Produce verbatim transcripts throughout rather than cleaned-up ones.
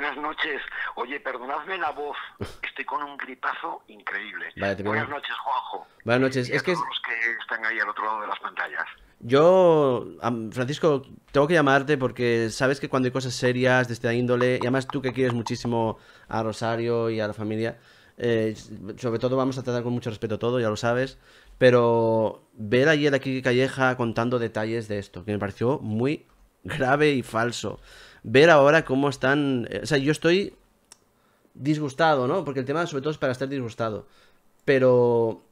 Buenas noches. Oye, perdonadme la voz. Estoy con un gripazo increíble. Vale, te Buenas pido- noches, Juanjo. Buenas noches. Y Es a que todos los que están ahí al otro lado de las pantallas. yo, am- Francisco, tengo que llamarte porque sabes que cuando hay cosas serias de esta índole, y además tú que quieres muchísimo a Rosario y a la familia, eh, sobre todo vamos a tratar con mucho respeto todo, ya lo sabes, pero ver ayer a Kiki Calleja contando detalles de esto, que me pareció muy grave y falso. Ver ahora cómo están... eh, O sea, yo estoy disgustado, ¿no? Porque el tema sobre todo es para estar disgustado. Pero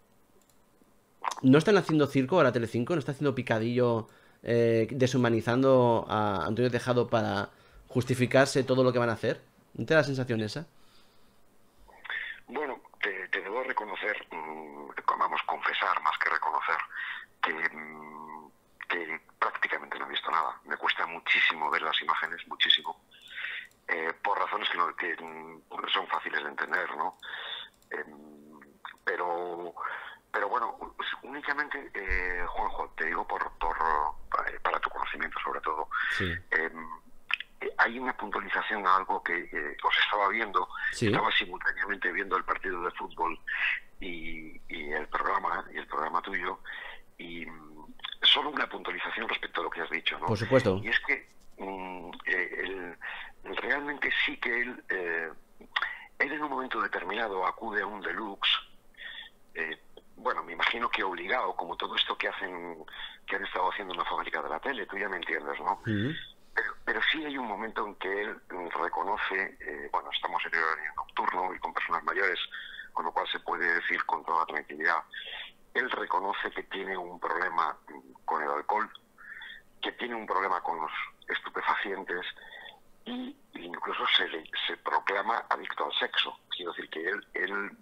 ¿no están haciendo circo ahora Telecinco? ¿No está haciendo picadillo eh, deshumanizando a Antonio Tejado para justificarse todo lo que van a hacer? ¿No te da la sensación esa? Bueno, te, te debo reconocer, mmm, vamos, confesar más que reconocer, que, mmm, que prácticamente no he visto nada. Me cuesta muchísimo ver las imágenes, muchísimo. Eh, por razones que, no, que mmm, son fáciles de entender, ¿no? Eh, pero, pero bueno, únicamente, eh, Juanjo, te digo por, por para, para tu conocimiento sobre todo, Sí. eh, hay una puntualización a algo que eh, os estaba viendo, Sí. estaba simultáneamente viendo el partido de fútbol y, y el programa, y el programa tuyo, y mm, solo una puntualización respecto a lo que has dicho, ¿no? Por supuesto. Y es que mm, eh, el, realmente sí que él, eh, él en un momento determinado acude a un deluxe, eh, bueno, me imagino que obligado, como todo esto que hacen, que han estado haciendo en la fábrica de la tele, tú ya me entiendes, ¿no? Mm. Pero, pero sí hay un momento en que él reconoce, eh, bueno, estamos en el horario nocturno y con personas mayores, con lo cual se puede decir con toda tranquilidad, él reconoce que tiene un problema con el alcohol, que tiene un problema con los estupefacientes y incluso se, le, se proclama adicto al sexo. Quiero decir que él, él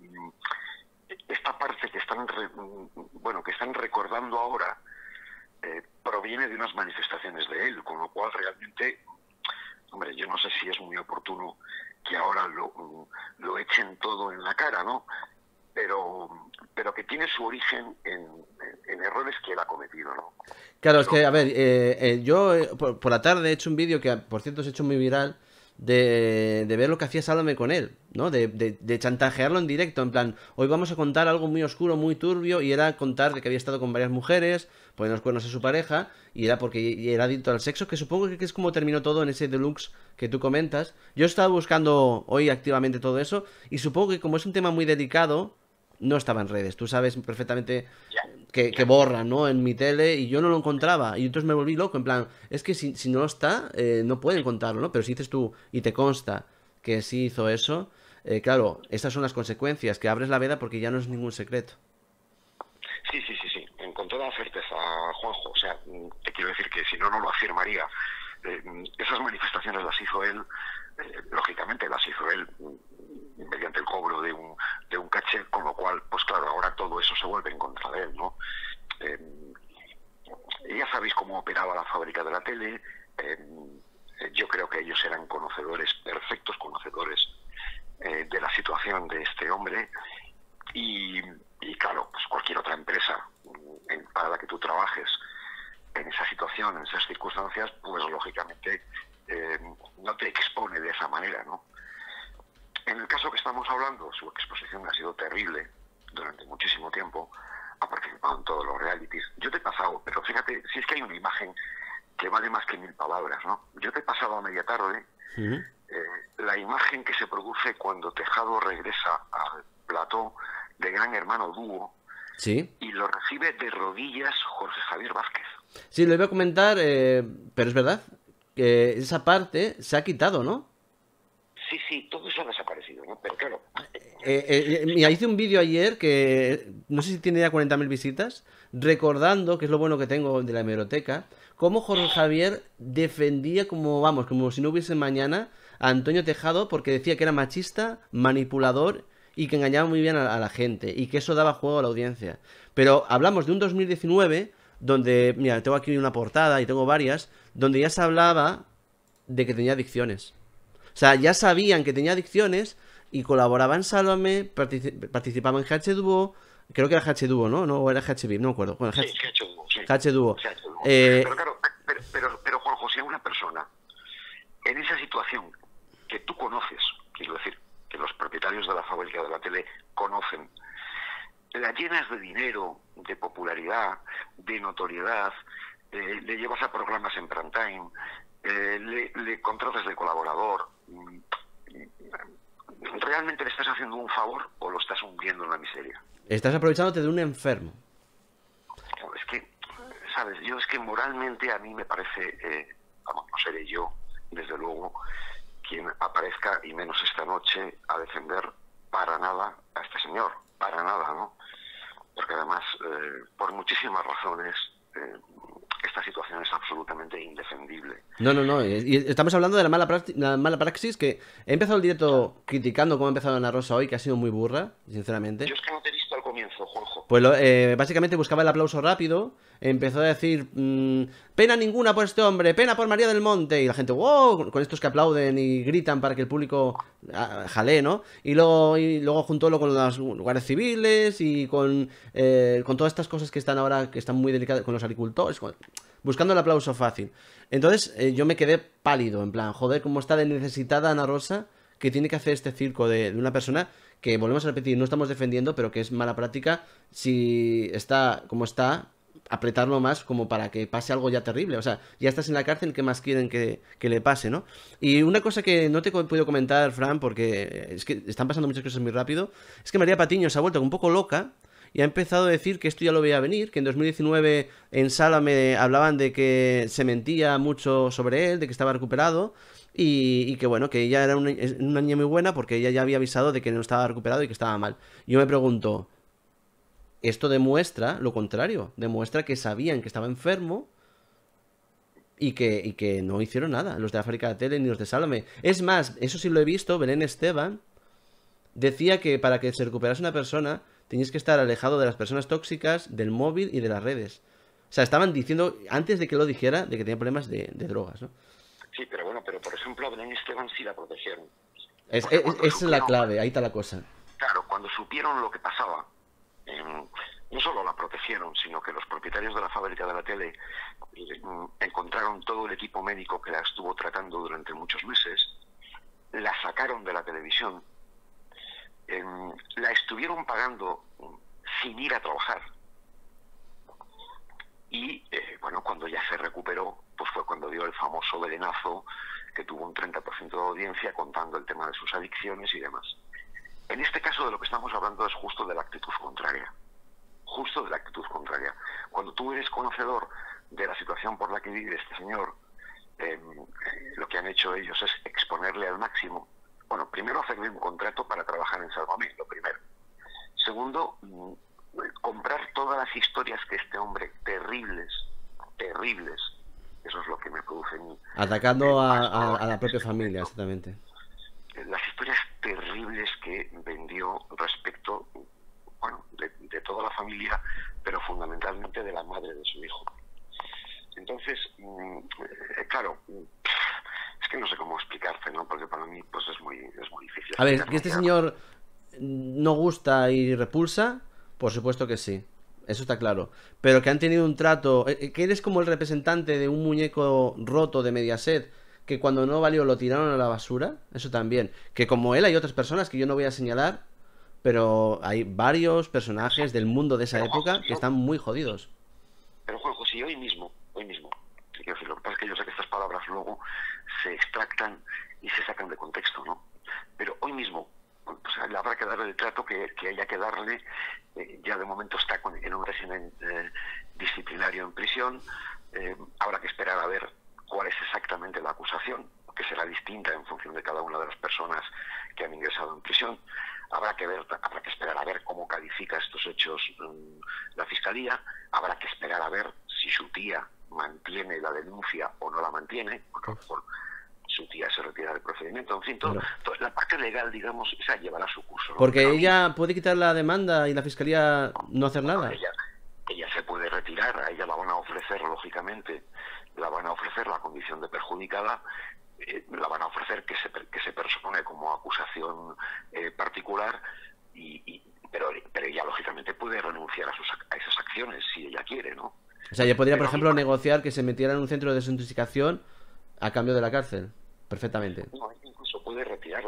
esta parte que están, re, bueno, que están recordando ahora, Eh, proviene de unas manifestaciones de él, con lo cual realmente, hombre, yo no sé si es muy oportuno que ahora lo, lo echen todo en la cara, ¿no? Pero, pero que tiene su origen en, en, en errores que él ha cometido, ¿no? Claro, es Eso, que, a ver, eh, eh, yo eh, por, por la tarde he hecho un vídeo que, por cierto, se ha hecho muy viral de, de ver lo que hacía Sálvame con él, ¿no? De, de, de chantajearlo en directo, en plan, hoy vamos a contar algo muy oscuro, muy turbio, y era contar de que había estado con varias mujeres, poniendo los cuernos a su pareja, y era porque era adicto al sexo, que supongo que es como terminó todo en ese deluxe que tú comentas. Yo he estado buscando hoy activamente todo eso, y supongo que como es un tema muy delicado, no estaba en redes. Tú sabes perfectamente ya, que, que ya. borran, ¿no? En mi tele y yo no lo encontraba. Y entonces me volví loco, en plan, es que si, si no está, eh, no pueden contarlo, ¿no? Pero si dices tú y te consta que sí hizo eso, eh, claro, esas son las consecuencias, que abres la veda porque ya no es ningún secreto. Sí, sí, sí, sí, en, con toda certeza, Juanjo. O sea, te quiero decir que si no, no lo afirmaría. Eh, esas manifestaciones las hizo él, eh, lógicamente las hizo él mediante el cobro de un, de un caché, con lo cual, pues claro, ahora todo eso se vuelve en contra de él, ¿no? Eh, ya sabéis cómo operaba la fábrica de la tele, eh, yo creo que ellos eran conocedores, perfectos conocedores eh, de la situación de este hombre y, y claro, pues cualquier otra empresa en, para la que tú trabajes en esa situación, en esas circunstancias, pues lógicamente eh, no te expone de esa manera, ¿no? En el caso que estamos hablando, su exposición ha sido terrible durante muchísimo tiempo, ha participado en todos los realities. Yo te he pasado, pero fíjate, si es que hay una imagen que vale más que mil palabras, ¿no? Yo te he pasado a media tarde Uh-huh. eh, la imagen que se produce cuando Tejado regresa al plató de Gran Hermano Dúo Sí. y lo recibe de rodillas Jorge Javier Vázquez. Sí, lo iba a comentar, eh, pero es verdad que esa parte se ha quitado, ¿no? Sí, sí, todo eso ha desaparecido, ¿no? Pero claro, Eh, eh, mira, hice un vídeo ayer que no sé si tiene ya cuarenta mil visitas, recordando, que es lo bueno que tengo de la hemeroteca, cómo Jorge Javier defendía como, vamos, como si no hubiese mañana a Antonio Tejado porque decía que era machista, manipulador y que engañaba muy bien a, a la gente y que eso daba juego a la audiencia. Pero hablamos de un dos mil diecinueve donde, mira, tengo aquí una portada y tengo varias, donde ya se hablaba de que tenía adicciones. O sea, ya sabían que tenía adicciones y colaboraba en Sálvame, particip participaba en H Duo, creo que era H Duo, ¿no? No, o era H B I M, no me acuerdo. Bueno, sí, H se ha hecho dúo, sí. H Duo. Se ha hecho dúo. Eh, Pero claro, pero, pero, pero Juan José, una persona en esa situación que que tú conoces, quiero decir, que los propietarios de la fábrica de la tele conocen, la llenas de dinero, de popularidad, de notoriedad, eh, le llevas a programas en prime time, eh, le, le contratas de colaborador. ¿Realmente le estás haciendo un favor o lo estás hundiendo en la miseria? Estás aprovechándote de un enfermo. Es que, ¿sabes? Yo es que moralmente a mí me parece, eh, vamos, no seré yo, desde luego, quien aparezca, y menos esta noche, a defender para nada a este señor. Para nada, ¿no? Porque además, eh, por muchísimas razones, eh, esta situación es absolutamente indefendible. No, no, no. Y estamos hablando de la mala, la mala praxis, que he empezado el directo criticando cómo ha empezado Ana Rosa hoy, que ha sido muy burra, sinceramente. Yo es que no te he visto al comienzo, Juanjo. Pues lo, eh, básicamente buscaba el aplauso rápido, empezó a decir mmm, pena ninguna por este hombre, pena por María del Monte, y la gente, wow, con estos que aplauden y gritan para que el público ah, jale, ¿no? Y luego, y luego juntólo con las guardias civiles y con, eh, con todas estas cosas que están ahora, que están muy delicadas, con los agricultores, con, buscando el aplauso fácil. Entonces eh, yo me quedé pálido, en plan, joder, cómo está de necesitada Ana Rosa, que tiene que hacer este circo de, de una persona que, volvemos a repetir, no estamos defendiendo, pero que es mala práctica. Si está como está, apretarlo más como para que pase algo ya terrible. O sea, ya estás en la cárcel, ¿qué más quieren que, que le pase, no? Y una cosa que no te he podido comentar, Fran, porque es que están pasando muchas cosas muy rápido, es que María Patiño se ha vuelto un poco loca y ha empezado a decir que esto ya lo veía venir, que en dos mil diecinueve en Sálvame hablaban de que se mentía mucho sobre él, de que estaba recuperado, y, y que bueno, que ella era una, una niña muy buena porque ella ya había avisado de que no estaba recuperado y que estaba mal. Yo me pregunto, esto demuestra lo contrario, demuestra que sabían que estaba enfermo y que, y que no hicieron nada, los de África Tele ni los de Sálvame. Es más, eso sí lo he visto, Belén Esteban decía que para que se recuperase una persona tenías que estar alejado de las personas tóxicas, del móvil y de las redes. O sea, estaban diciendo, antes de que lo dijera, de que tenía problemas de, de drogas, ¿no? Sí, pero bueno, pero por ejemplo a Belén Esteban sí la protegieron. Es, es, esa es la clave, ahí está la cosa. Claro, cuando supieron lo que pasaba, eh, no solo la protegieron, sino que los propietarios de la fábrica de la tele eh, encontraron todo el equipo médico que la estuvo tratando durante muchos meses, la sacaron de la televisión, eh, la estuvieron pagando sin ir a trabajar. Y eh, bueno, cuando ya se recuperó, pues fue cuando dio el famoso belenazo, que tuvo un treinta por ciento de audiencia contando el tema de sus adicciones y demás. En este caso de lo que estamos hablando es justo de la actitud contraria. Justo de la actitud contraria. Cuando tú eres conocedor de la situación por la que vive este señor, eh, lo que han hecho ellos es exponerle al máximo. Bueno, primero hacerle un contrato para trabajar en Sálvame, lo primero. Segundo, comprar todas las historias que este hombre, terribles, terribles, eso es lo que me produce en mí. Atacando a, a, a la propia familia, exactamente. Las historias terribles que vendió respecto, bueno, de, de toda la familia, pero fundamentalmente de la madre de su hijo. Entonces, eh, claro, es que no sé cómo explicarte, ¿no? Porque para mí, pues es muy, es muy difícil. A ver, que este señor no gusta y repulsa, por supuesto que sí. Eso está claro. Pero que han tenido un trato... Que eres como el representante de un muñeco roto de Mediaset, que cuando no valió lo tiraron a la basura. Eso también. Que como él hay otras personas que yo no voy a señalar, pero hay varios personajes del mundo de esa pero, época Juanjo, que están muy jodidos. Pero Juanjo, si hoy mismo, hoy mismo, quiero decir, lo que pasa es que yo sé que estas palabras luego se extractan y se sacan de contexto, ¿no? Pero hoy mismo, pues habrá que darle el trato que, que haya que darle. Eh, ya de momento está con, en un régimen eh, disciplinario en prisión. Eh, habrá que esperar a ver cuál es exactamente la acusación, que será distinta en función de cada una de las personas que han ingresado en prisión. Habrá que ver, habrá que esperar a ver cómo califica estos hechos um, la Fiscalía. Habrá que esperar a ver si su tía mantiene la denuncia o no la mantiene, porque a lo mejor su tía se retira del procedimiento. En fin, todo, Claro. todo, la parte legal, digamos, esa llevará su curso, ¿no? Porque Pero ella puede quitar la demanda y la fiscalía no hacer nada. ella, ella se puede retirar, a ella la van a ofrecer, lógicamente, la van a ofrecer la condición de perjudicada, eh, la van a ofrecer que se, que se persone como acusación eh, particular, y, y, pero, pero ella, lógicamente, puede renunciar a, sus, a esas acciones si ella quiere, ¿no? O sea, ella podría, por Pero, ejemplo, negociar que se metiera en un centro de desintoxicación a cambio de la cárcel. Perfectamente. No, incluso puede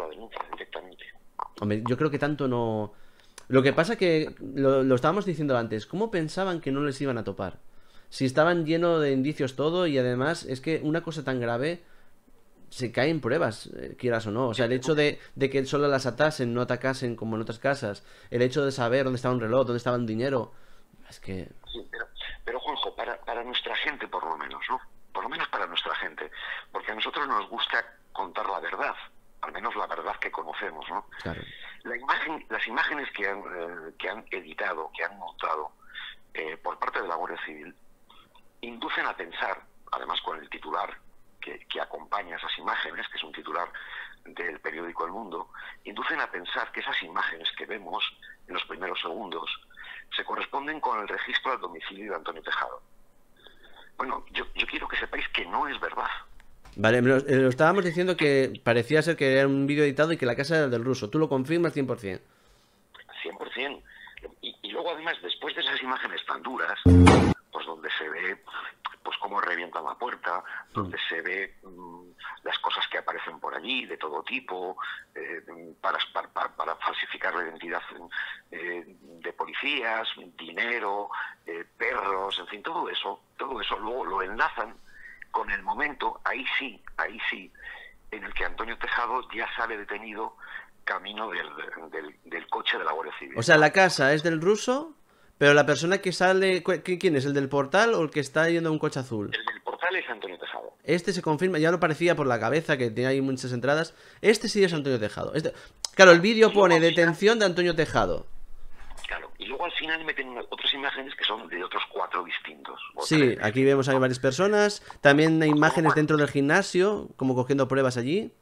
denuncia directamente. Hombre, yo creo que tanto no... Lo que pasa que, lo, lo estábamos diciendo antes, ¿cómo pensaban que no les iban a topar? Si estaban llenos de indicios todo y además es que una cosa tan grave se cae en pruebas, eh, quieras o no. O sea, el hecho de, de que solo las atasen, no atacasen como en otras casas, el hecho de saber dónde estaba un reloj, dónde estaba un dinero, es que... Sí, pero, pero Juanjo, para, para nuestra gente por lo menos, ¿no? Por lo menos para nuestra gente, porque a nosotros nos gusta contar la verdad, al menos la verdad que conocemos, ¿no? Claro. La imagen, las imágenes que han, eh, que han editado, que han montado eh, por parte de la Guardia Civil, inducen a pensar, además con el titular que, que acompaña esas imágenes, que es un titular del periódico El Mundo, inducen a pensar que esas imágenes que vemos en los primeros segundos se corresponden con el registro al domicilio de Antonio Tejado. Bueno, yo, yo quiero que sepáis que no es verdad. Vale, lo, lo estábamos diciendo que parecía ser que era un vídeo editado y que la casa era del ruso. ¿Tú lo confirmas cien por cien? cien por cien. Y, y luego además, después de esas imágenes tan duras, pues donde se ve pues cómo revientan la puerta, donde mm. se ve mmm, las cosas que aparecen por allí, de todo tipo, eh, para, para, para falsificar la identidad eh, de policías, dinero, eh, perros, en fin, todo eso, todo eso luego lo enlazan con el momento, ahí sí, ahí sí, en el que Antonio Tejado ya sale detenido camino del, del, del coche de la Guardia Civil. O sea, la casa es del ruso, pero la persona que sale... ¿Quién es? ¿El del portal o el que está yendo a un coche azul? El del portal es Antonio Tejado. Este se confirma, ya lo parecía por la cabeza, que tenía ahí muchas entradas. Este sí es Antonio Tejado. Este... Claro, el vídeo pone detención de Antonio Tejado. Claro, y luego al final meten otras imágenes que son de otros cuatro distintos. Sí, aquí vemos a varias personas. También hay imágenes dentro del gimnasio, como cogiendo pruebas allí.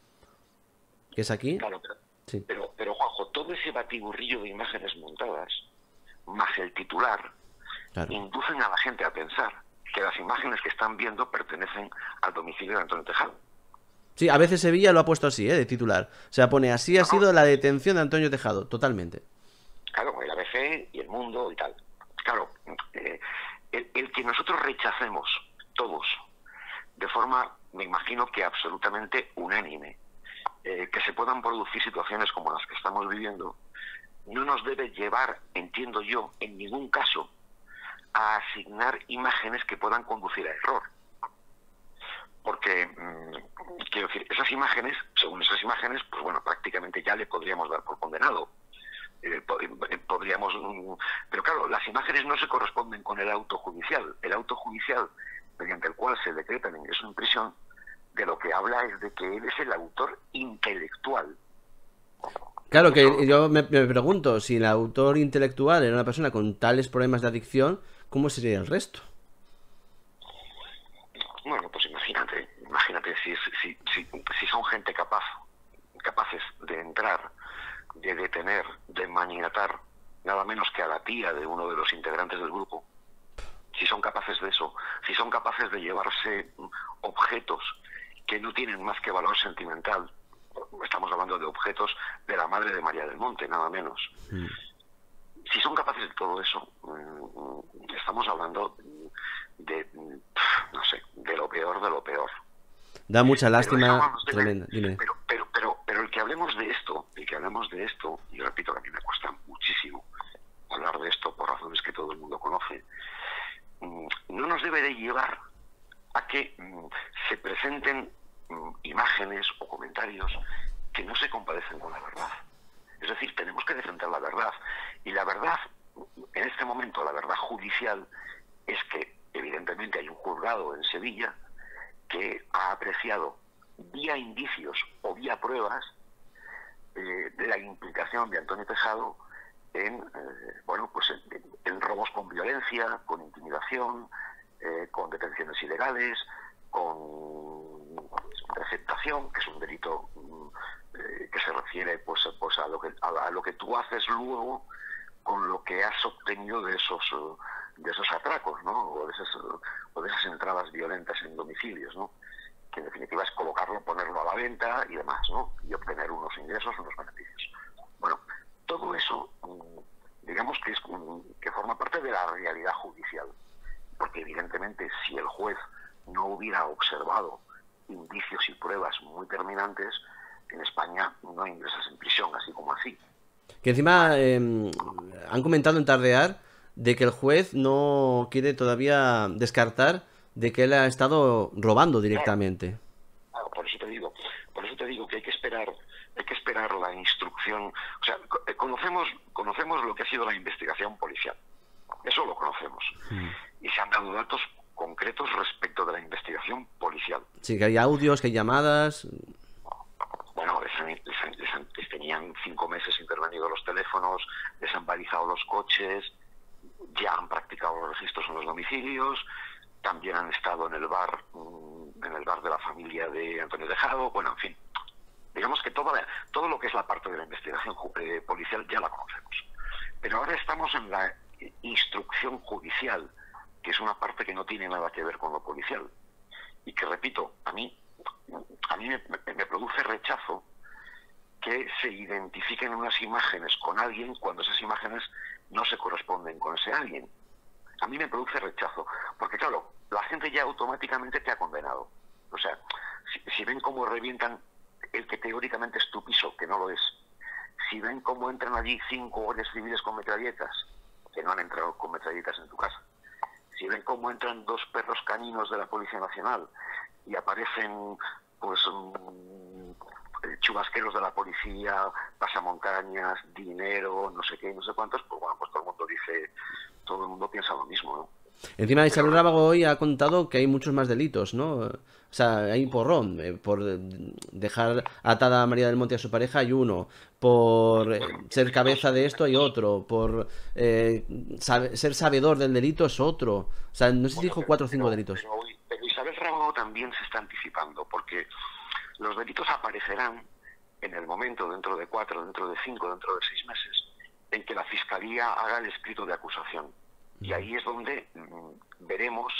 Que es aquí. Claro, pero, sí. pero, pero Juanjo, todo ese batiburrillo de imágenes montadas, más el titular, claro, inducen a la gente a pensar que las imágenes que están viendo pertenecen al domicilio de Antonio Tejado. Sí, a veces Sevilla lo ha puesto así, ¿eh? De titular. O sea, pone así ha sido la detención de Antonio Tejado, totalmente. Claro, el A B C y El Mundo y tal. Claro, eh, el, el que nosotros rechacemos todos, de forma, me imagino que absolutamente unánime, eh, que se puedan producir situaciones como las que estamos viviendo, no nos debe llevar, entiendo yo, en ningún caso, a asignar imágenes que puedan conducir a error. Porque, mmm, quiero decir, esas imágenes, según esas imágenes, pues bueno, prácticamente ya le podríamos dar por condenado. Eh, podríamos, pero claro, las imágenes no se corresponden con el auto judicial. El auto judicial, mediante el cual se decreta el ingreso en prisión, de lo que habla es de que él es el autor intelectual. Claro, que yo me, me pregunto, si el autor intelectual era una persona con tales problemas de adicción, ¿cómo sería el resto? Bueno, pues imagínate, imagínate si, si, si, si son gente capaz, capaces de entrar, de detener, de maniatar, nada menos que a la tía de uno de los integrantes del grupo, si son capaces de eso, si son capaces de llevarse objetos que no tienen más que valor sentimental, estamos hablando de objetos de la madre de María del Monte, nada menos. Mm. Si son capaces de todo eso, estamos hablando de, no sé, de lo peor de lo peor. Da mucha lástima, de, tremenda, dime. Pero, pero, pero, pero el que hablemos de esto, el que hablemos de esto, y repito que a mí me cuesta muchísimo hablar de esto por razones que todo el mundo conoce, no nos debe de llevar a que se presenten imágenes o comentarios que no se compadecen con la verdad. Es decir, tenemos que defender la verdad. Y la verdad, en este momento, la verdad judicial, es que evidentemente hay un juzgado en Sevilla que ha apreciado vía indicios o vía pruebas eh, la implicación de Antonio Tejado en, eh, bueno, pues en, en robos con violencia, con intimidación, eh, con detenciones ilegales, con receptación, que es un delito eh, que se refiere pues, pues a lo que a, a lo que tú haces luego con lo que has obtenido de esos de esos atracos, ¿no? O de esas o de esas entradas violentas en domicilios, ¿no? Que en definitiva es colocarlo, ponerlo a la venta y demás, ¿no? Y obtener unos ingresos, unos beneficios. Bueno, todo eso, digamos que es que forma parte de la realidad judicial, porque evidentemente si el juez no hubiera observado indicios y pruebas muy terminantes, en España no ingresas en prisión, así como así. Que encima eh, han comentado en Tardear de que el juez no quiere todavía descartar de que él ha estado robando Claro, directamente. claro, por eso te digo, por eso te digo que hay que esperar, hay que esperar la instrucción. O sea, co- eh, conocemos, conocemos lo que ha sido la investigación policial. Eso lo conocemos. Mm. Y se han dado datos concretos respecto de la investigación policial. Sí, que hay audios, que hay llamadas. Bueno, les, han- les han- les han- les tenían cinco meses intervenidos los teléfonos, les han balizado los coches, ya han practicado los registros en los domicilios, también han estado en el bar, mm, en el bar de la familia de Antonio Tejado. Bueno, en fin, digamos que toda la- todo lo que es la parte de la investigación ju- eh, policial ya la conocemos. Pero ahora estamos en la eh, instrucción judicial, que es una parte que no tiene nada que ver con lo policial. Y que, repito, a mí, a mí me, me- me produce rechazo que se identifiquen unas imágenes con alguien cuando esas imágenes no se corresponden con ese alguien. A mí me produce rechazo, porque claro, la gente ya automáticamente te ha condenado. O sea, si, si ven cómo revientan el que teóricamente es tu piso, que no lo es, si ven cómo entran allí cinco guardias civiles con metralletas, que no han entrado con metralletas en tu casa, si ven cómo entran dos perros caninos de la Policía Nacional y aparecen pues mm, chubasqueros de la policía, pasamontañas, dinero, no sé qué, no sé cuántos, pues bueno, pues todo el mundo dice, todo el mundo piensa lo mismo, ¿no? Encima Isabel Pero Rábago hoy ha contado que hay muchos más delitos, ¿no? O sea, hay porrón. eh, por eh, dejar atada a María del Monte a su pareja hay uno. Por eh, bueno, ser cabeza delitos, de esto hay delitos, otro. Por eh, sabe- ser sabedor del delito es otro. O sea, no sé si bueno, dijo pero, cuatro o cinco pero, delitos. pero, pero Isabel Rábago también se está anticipando, porque los delitos aparecerán en el momento, dentro de cuatro, dentro de cinco, dentro de seis meses, en que la Fiscalía haga el escrito de acusación. Y ahí es donde mm, veremos,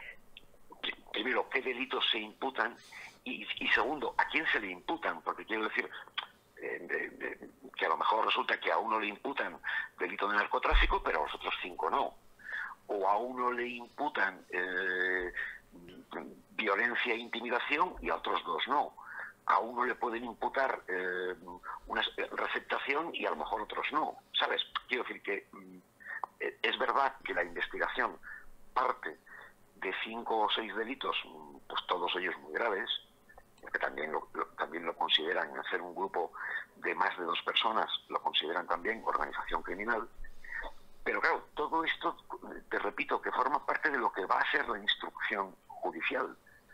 pri- primero, qué delitos se imputan y, y segundo, a quién se le imputan, porque quiero decir eh, de- de- que a lo mejor resulta que a uno le imputan delito de narcotráfico, pero a los otros cinco no. O a uno le imputan eh, violencia e intimidación y a otros dos no. A uno le pueden imputar eh, una receptación y a lo mejor otros no. ¿Sabes? Quiero decir que mm, eh, es verdad que la investigación parte de cinco o seis delitos, mm, pues todos ellos muy graves, porque también lo, lo- también lo consideran, hacer un grupo de más de dos personas, lo consideran también organización criminal. Pero claro, todo esto, te repito, que forma parte de lo que va a ser la instrucción judicial.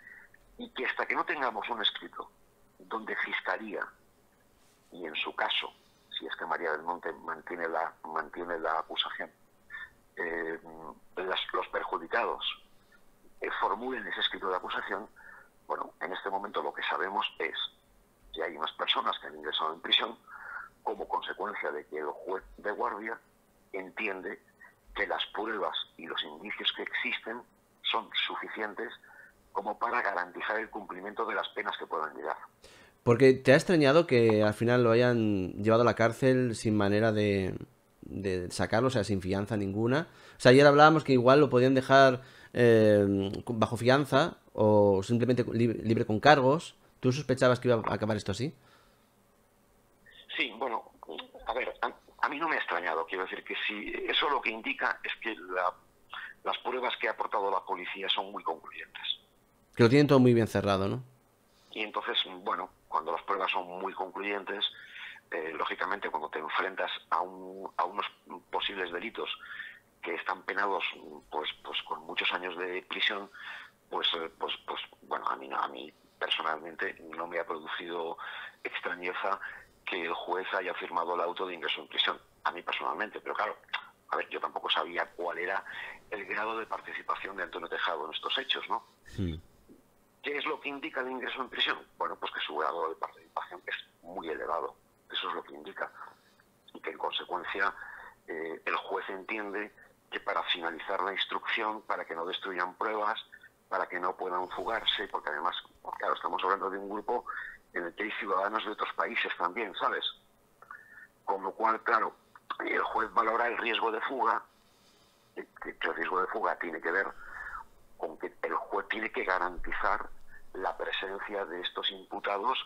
Y que hasta que no tengamos un escrito donde Fiscalía, y en su caso, si es que María del Monte mantiene la, mantiene la acusación, eh, las- los perjudicados eh, formulen ese escrito de acusación, bueno, en este momento lo que sabemos es que hay unas personas que han ingresado en prisión como consecuencia de que el juez de guardia entiende que las pruebas y los indicios que existen son suficientes como para garantizar el cumplimiento de las penas que puedan llegar. Porque te ha extrañado que al final lo hayan llevado a la cárcel sin manera de, de sacarlo, o sea, sin fianza ninguna. O sea, ayer hablábamos que igual lo podían dejar eh, bajo fianza o simplemente libre, libre con cargos. ¿Tú sospechabas que iba a acabar esto así? Sí, bueno, a ver, a, a mí no me ha extrañado, quiero decir que si eso lo que indica es que la, las pruebas que ha aportado la policía son muy concluyentes. Que lo tienen todo muy bien cerrado, ¿no? Y entonces, bueno, cuando las pruebas son muy concluyentes, eh, lógicamente cuando te enfrentas a, un, a unos posibles delitos que están penados pues, pues con muchos años de prisión, pues, eh, pues, pues bueno, a mí, no- a mí personalmente no me ha producido extrañeza que el juez haya firmado el auto de ingreso en prisión, a mí personalmente, pero claro, a ver, yo tampoco sabía cuál era el grado de participación de Antonio Tejado en estos hechos, ¿no? Hmm. ¿Qué es lo que indica el ingreso en prisión? Bueno, pues que su grado de participación es muy elevado, eso es lo que indica, y que en consecuencia eh, el juez entiende que para finalizar la instrucción, para que no destruyan pruebas, para que no puedan fugarse, porque además, claro, estamos hablando de un grupo en el que hay ciudadanos de otros países también, ¿sabes? Con lo cual, claro, el juez valora el riesgo de fuga, que, que el riesgo de fuga tiene que ver con que el juez tiene que garantizar la presencia de estos imputados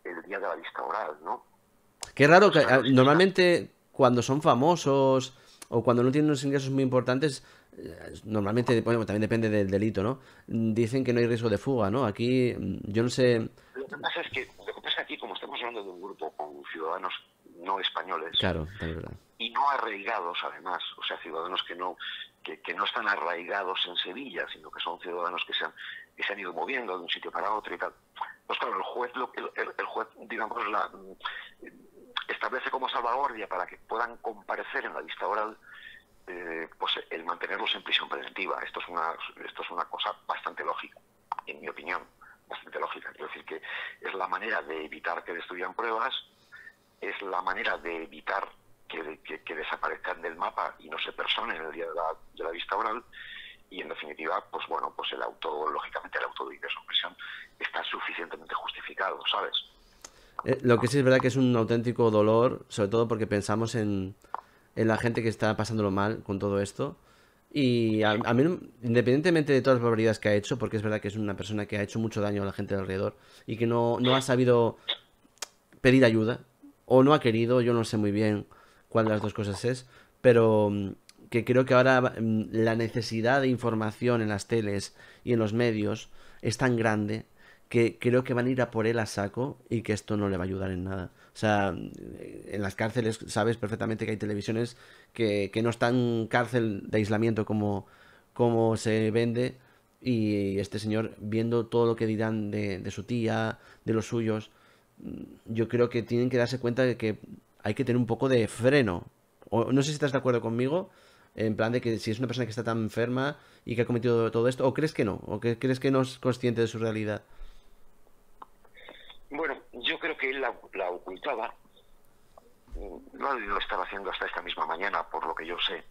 el día de la vista oral, ¿no? Qué raro Pues que claro, ah, es que está... normalmente cuando son famosos o cuando no tienen unos ingresos muy importantes, eh, normalmente, bueno, también depende del delito, ¿no? Mm, Dicen que no hay riesgo de fuga, ¿no? Aquí, mm, yo no sé. Lo que pasa es que, lo que pasa es que aquí, como estamos hablando de un grupo con ciudadanos no españoles, Claro, también es verdad. y no arraigados además, o sea, ciudadanos que no que, que no están arraigados en Sevilla, sino que son ciudadanos que se han, que se han ido moviendo de un sitio para otro y tal. Pues claro, el juez, lo, el, el juez digamos, la, establece como salvaguardia para que puedan comparecer en la vista oral, eh, pues el mantenerlos en prisión preventiva. Esto es una esto es una cosa bastante lógica, en mi opinión, bastante lógica. Quiero decir que es la manera de evitar que destruyan pruebas, es la manera de evitar que, que, que desaparezcan del mapa y no se personen en el día de la, de la vista oral, y en definitiva, pues bueno, pues el auto, lógicamente el auto de ingreso en prisión está suficientemente justificado, ¿sabes? Eh, lo que sí es verdad que es un auténtico dolor, sobre todo porque pensamos en, en la gente que está pasándolo mal con todo esto. Y a, a mí, no- independientemente de todas las barbaridades que ha hecho, porque es verdad que es una persona que ha hecho mucho daño a la gente de alrededor y que no, no ha sabido pedir ayuda, o no ha querido, yo no sé muy bien cuál de las dos cosas es, pero mm, que creo que ahora mm, la necesidad de información en las teles y en los medios es tan grande que creo que van a ir a por él a saco y que esto no le va a ayudar en nada. O sea, mm, en las cárceles sabes perfectamente que hay televisiones que, que no están cárcel de aislamiento como, como se vende, y este señor viendo todo lo que dirán de, de su tía, de los suyos, yo creo que tienen que darse cuenta de que hay que tener un poco de freno. O, no sé si estás de acuerdo conmigo, en plan de que si es una persona que está tan enferma y que ha cometido todo esto, o crees que no, o que crees que no es consciente de su realidad. Bueno, yo creo que él la, la ocultaba, no lo estaba haciendo hasta esta misma mañana, por lo que yo sé.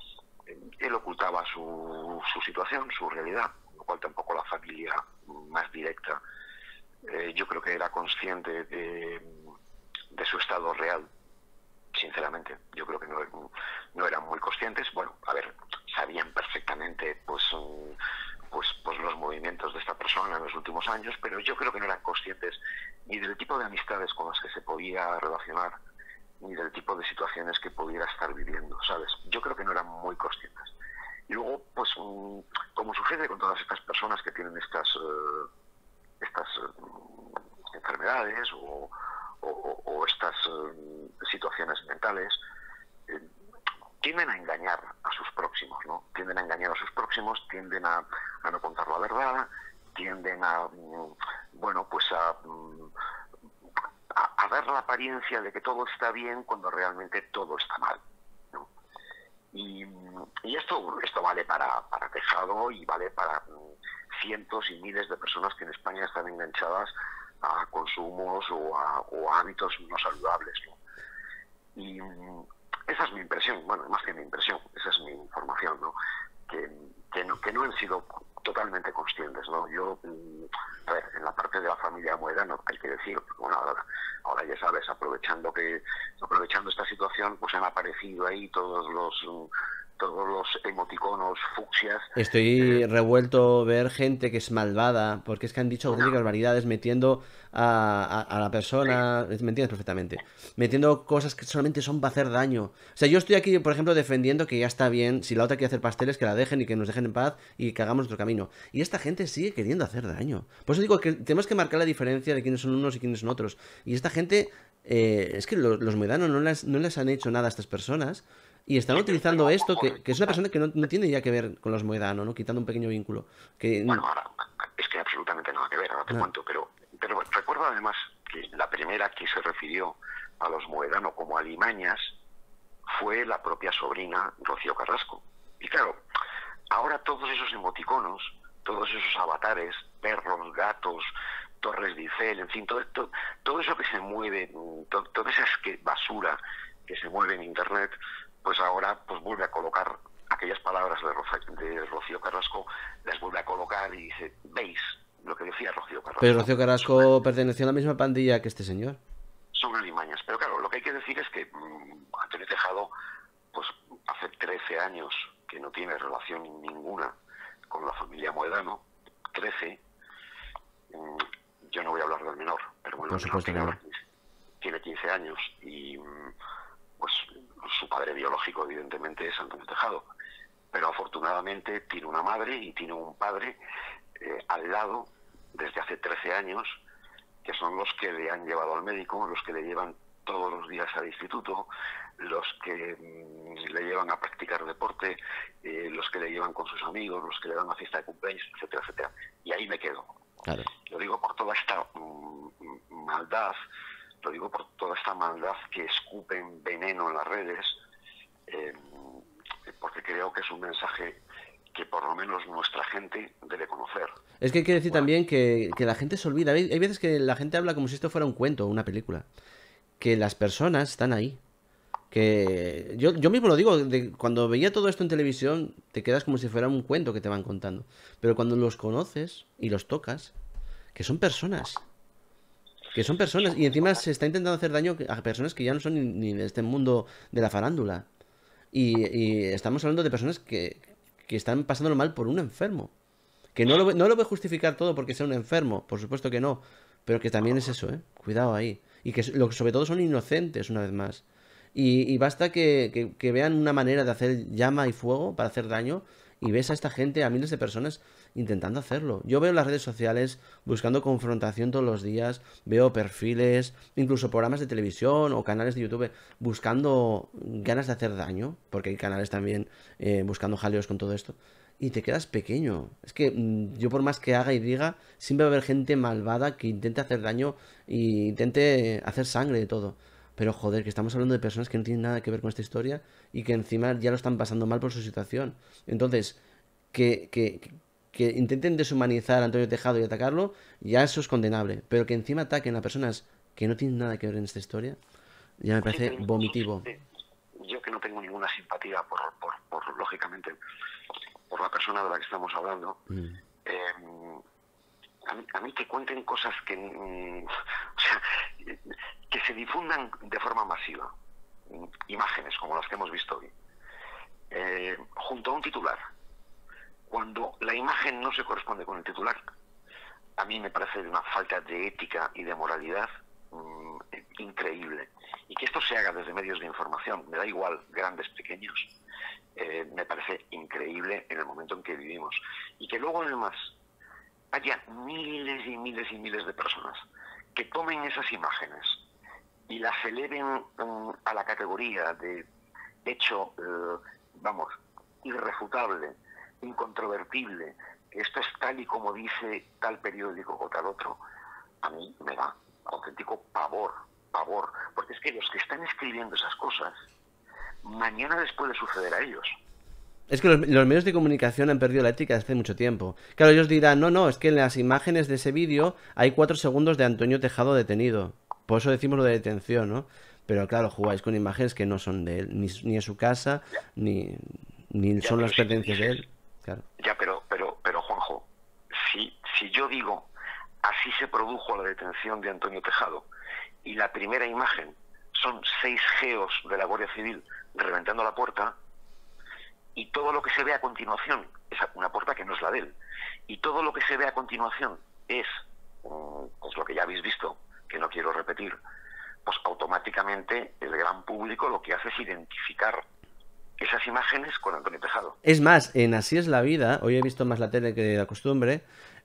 Él ocultaba su, su situación, su realidad, lo cual tampoco la familia más directa, eh, yo creo que era consciente de, de su estado real, sinceramente. Yo creo que no, no eran muy conscientes. Bueno, a ver, sabían perfectamente pues, pues, pues los movimientos de esta persona en los últimos años, pero yo creo que no eran conscientes ni del tipo de amistades con las que se podía relacionar, ni del tipo de situaciones que pudiera estar viviendo, ¿sabes? Yo creo que no eran muy conscientes. Y luego, pues, como sucede con todas estas personas que tienen estas, uh, estas uh, enfermedades o, o, o estas uh, situaciones mentales, eh, tienden a engañar a sus próximos, ¿no? Tienden a engañar a sus próximos, tienden a, a no contar la verdad, tienden a, um, bueno, pues a... Um, A, a dar la apariencia de que todo está bien cuando realmente todo está mal, ¿no? Y, y esto esto vale para, para Tejado y vale para um, cientos y miles de personas que en España están enganchadas a consumos o a, o a hábitos no saludables, ¿no? Y um, esa es mi impresión, bueno, más que mi impresión, esa es mi información, ¿no? Que, que, no, que no han sido totalmente conscientes, ¿no? Yo, a ver, en la parte de la familia Mohedano, hay que decir, bueno, ahora, ahora ya sabes, aprovechando que aprovechando esta situación, pues han aparecido ahí todos los todos los emoticonos fucsias. Estoy Eh, revuelto ver gente que es malvada, porque es que han dicho auténticas no, barbaridades metiendo a, a, a la sí, persona, me entiendes perfectamente, metiendo cosas que solamente son para hacer daño. O sea, yo estoy aquí, por ejemplo, defendiendo que ya está bien, si la otra quiere hacer pasteles, que la dejen y que nos dejen en paz y que hagamos nuestro camino. Y esta gente sigue queriendo hacer daño. Por eso digo que tenemos que marcar la diferencia de quiénes son unos y quiénes son otros. Y esta gente, eh, es que los, los Mohedano no les, no les han hecho nada a estas personas. Y están sí, pero, pero utilizando esto, ojo, que, que es una escucha, persona que no, no tiene ya que ver con los Moedano, ¿no? Quitando un pequeño vínculo. Que, bueno, ahora es que absolutamente nada que ver, ahora te nada. cuento, pero pero recuerdo además que la primera que se refirió a los Mohedano como alimañas fue la propia sobrina Rocío Carrasco. Y claro, ahora todos esos emoticonos, todos esos avatares, perros, gatos, Torres de Eiffel, en fin, todo, todo, todo eso que se mueve, to, toda esa que basura que se mueve en Internet, pues ahora pues vuelve a colocar aquellas palabras de, Roza, de Rocío Carrasco, las vuelve a colocar y dice, ¿veis lo que decía Rocío Pero Carrasco? Rocío Son, Carrasco perteneció a la misma pandilla que este señor. son alimañas. Pero claro, lo que hay que decir es que mmm, Antonio Tejado, pues hace trece años que no tiene relación ninguna con la familia Mohedano, trece, mmm, yo no voy a hablar del menor, pero bueno, Por el menor supuesto tiene, que no. ahora quince, tiene quince años y pues su padre biológico evidentemente es Antonio Tejado, pero afortunadamente tiene una madre y tiene un padre eh, al lado desde hace trece años, que son los que le han llevado al médico, los que le llevan todos los días al instituto, los que mmm, le llevan a practicar deporte, eh, los que le llevan con sus amigos, los que le dan a fiesta de cumpleaños, etcétera, etcétera. Y ahí me quedo. Claro. Lo digo por toda esta mmm, maldad, lo digo por toda esta maldad que escupen veneno en las redes, eh, porque creo que es un mensaje que por lo menos nuestra gente debe conocer. Es que hay que decir Bueno, también que, que la gente se olvida. Hay, hay veces que la gente habla como si esto fuera un cuento o una película. Que las personas están ahí. Que yo, yo mismo lo digo, de, cuando veía todo esto en televisión, te quedas como si fuera un cuento que te van contando. Pero cuando los conoces y los tocas, que son personas. Que son personas. Y encima se está intentando hacer daño a personas que ya no son ni, ni de este mundo de la farándula. Y, y estamos hablando de personas que, que están pasándolo mal por un enfermo. Que no lo, no lo voy a justificar todo porque sea un enfermo, por supuesto que no. Pero que también es eso, ¿eh? Cuidado ahí. Y que lo, sobre todo son inocentes, una vez más. Y, y basta que, que, que vean una manera de hacer llama y fuego para hacer daño. Y ves a esta gente, a miles de personas, intentando hacerlo. Yo veo las redes sociales buscando confrontación todos los días. Veo perfiles, incluso programas de televisión o canales de YouTube buscando ganas de hacer daño. Porque hay canales también eh, buscando jaleos con todo esto. Y te quedas pequeño. Es que mmm, yo por más que haga y diga, siempre va a haber gente malvada que intente hacer daño e intente hacer sangre de todo. Pero joder, que estamos hablando de personas que no tienen nada que ver con esta historia y que encima ya lo están pasando mal por su situación. Entonces, que, que, que intenten deshumanizar a Antonio Tejado y atacarlo, ya eso es condenable. Pero que encima ataquen a personas que no tienen nada que ver en esta historia, ya me sí, parece pero vomitivo. yo que no tengo ninguna simpatía por, por, por lógicamente, por la persona de la que estamos hablando, mm. eh, a, mí, a mí que cuenten cosas que, mm, o sea, que se difundan de forma masiva, imágenes como las que hemos visto hoy, eh, junto a un titular, cuando la imagen no se corresponde con el titular, a mí me parece de una falta de ética y de moralidad mmm, increíble. Y que esto se haga desde medios de información, me da igual, grandes, pequeños, eh, me parece increíble en el momento en que vivimos. Y que luego además haya miles y miles y miles de personas que tomen esas imágenes y las eleven um, a la categoría de hecho, eh, vamos, irrefutable, incontrovertible, que esto es tal y como dice tal periódico o tal otro, a mí me da auténtico pavor, pavor, porque es que los que están escribiendo esas cosas, mañana les puede suceder a ellos. Es que los, los medios de comunicación han perdido la ética desde hace mucho tiempo. Claro, ellos dirán, no, no, es que en las imágenes de ese vídeo hay cuatro segundos de Antonio Tejado detenido. Por eso decimos lo de detención, ¿no? Pero claro, jugáis con imágenes que no son de él, ni, ni en su casa, ya. ni, ni ya, son las pertenencias si de él. Claro. Ya, pero, pero, pero Juanjo, si, si yo digo, así se produjo la detención de Antonio Tejado, y la primera imagen son seis geos de la Guardia Civil reventando la puerta, y todo lo que se ve a continuación es una puerta que no es la de él, y todo lo que se ve a continuación es pues lo que ya habéis visto, que no quiero repetir, pues automáticamente el gran público lo que hace es identificar esas imágenes con Antonio Tejado. Es más, en Así es la vida, hoy he visto más la tele que de la costumbre,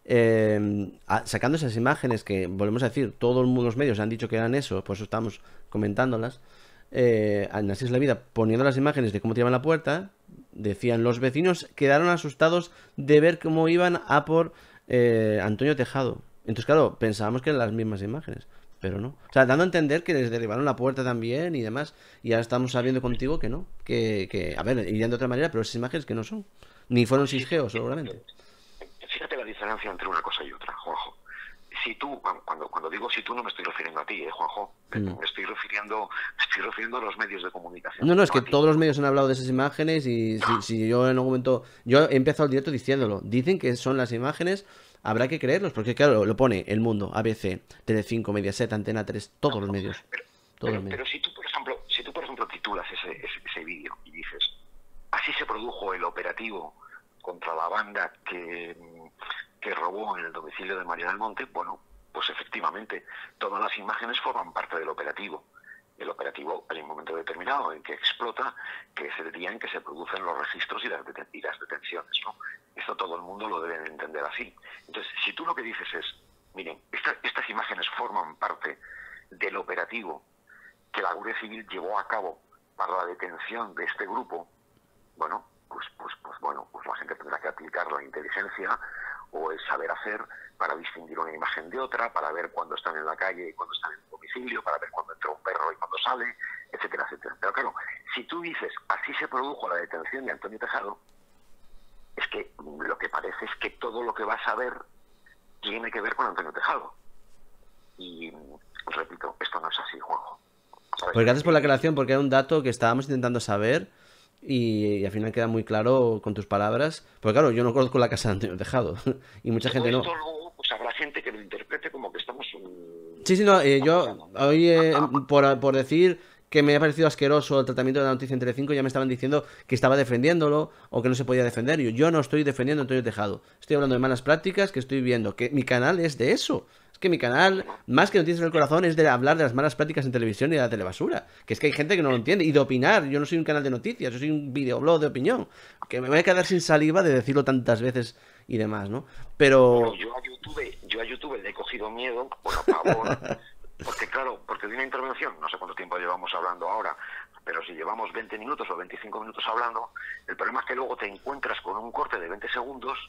eh, sacando esas imágenes que, volvemos a decir, todos los medios han dicho que eran eso, por eso estamos comentándolas, eh, en Así es la vida, poniendo las imágenes de cómo tiraban la puerta, decían, los vecinos quedaron asustados de ver cómo iban a por eh, Antonio Tejado. Entonces, claro, pensábamos que eran las mismas imágenes, pero no. O sea, dando a entender que les derribaron la puerta también y demás. Y ahora estamos sabiendo contigo que no. Que, que a ver, irían de otra manera, pero esas imágenes que no son. Ni fueron seis geos, seguramente. Fíjate la diferencia entre una cosa y otra, Juanjo. Si tú, cuando, cuando digo si tú, no me estoy refiriendo a ti, ¿eh, Juanjo? Me, mm. me estoy refiriendo me estoy refiriendo a los medios de comunicación. No, no, es que todos los medios han hablado de esas imágenes y si, si yo en algún momento... Yo he empezado el directo diciéndolo. Dicen que son las imágenes... Habrá que creerlos, porque claro, lo pone El Mundo, A B C, Telecinco, Mediaset, Antena tres, todos no, los medios. Pero, todos pero, los medios. pero si tú, por ejemplo, si tú, por ejemplo, titulas ese, ese, ese vídeo y dices, así se produjo el operativo contra la banda que, que robó en el domicilio de María del Monte, bueno, pues efectivamente, todas las imágenes forman parte del operativo. El operativo hay un momento determinado en que explota, que es el día en que se producen los registros y las, deten y las detenciones, ¿no? Esto todo el mundo lo debe entender así. Entonces, si tú lo que dices es, miren, esta, estas imágenes forman parte del operativo que la Guardia Civil llevó a cabo para la detención de este grupo, bueno, pues, pues, pues bueno, pues la gente tendrá que aplicar la inteligencia o el saber hacer para distinguir una imagen de otra, para ver cuándo están en la calle y cuándo están en el domicilio, para ver cuándo entra un perro y cuándo sale, etcétera, etcétera. Pero claro, si tú dices, así se produjo la detención de Antonio Tejado, es que lo que parece es que todo lo que vas a ver tiene que ver con Antonio Tejado. Y, repito, esto no es así, Juanjo. ¿Sabes? Pues gracias por la aclaración, porque era un dato que estábamos intentando saber y, y al final queda muy claro con tus palabras. Porque claro, yo no conozco la casa de Antonio Tejado y mucha Todo gente no. esto luego, pues habrá gente que lo interprete como que estamos... Um, Sí, sí, no, eh, yo hoy eh, por, por decir que me ha parecido asqueroso el tratamiento de la noticia en Telecinco, ya me estaban diciendo que estaba defendiéndolo o que no se podía defender. Yo, yo no estoy defendiendo a Antonio Tejado. Estoy hablando de malas prácticas que estoy viendo. Que mi canal es de eso. Es que mi canal, más que Noticias del Corazón, es de hablar de las malas prácticas en televisión y de la telebasura. Que es que hay gente que no lo entiende. Y de opinar. Yo no soy un canal de noticias, yo soy un videoblog de opinión. Que me voy a quedar sin saliva de decirlo tantas veces y demás, ¿no? Pero... Bueno, yo a YouTube, yo a YouTube le he cogido miedo, bueno, pavor, porque claro, porque de una intervención, no sé cuánto tiempo llevamos hablando ahora, pero si llevamos veinte minutos o veinticinco minutos hablando, el problema es que luego te encuentras con un corte de veinte segundos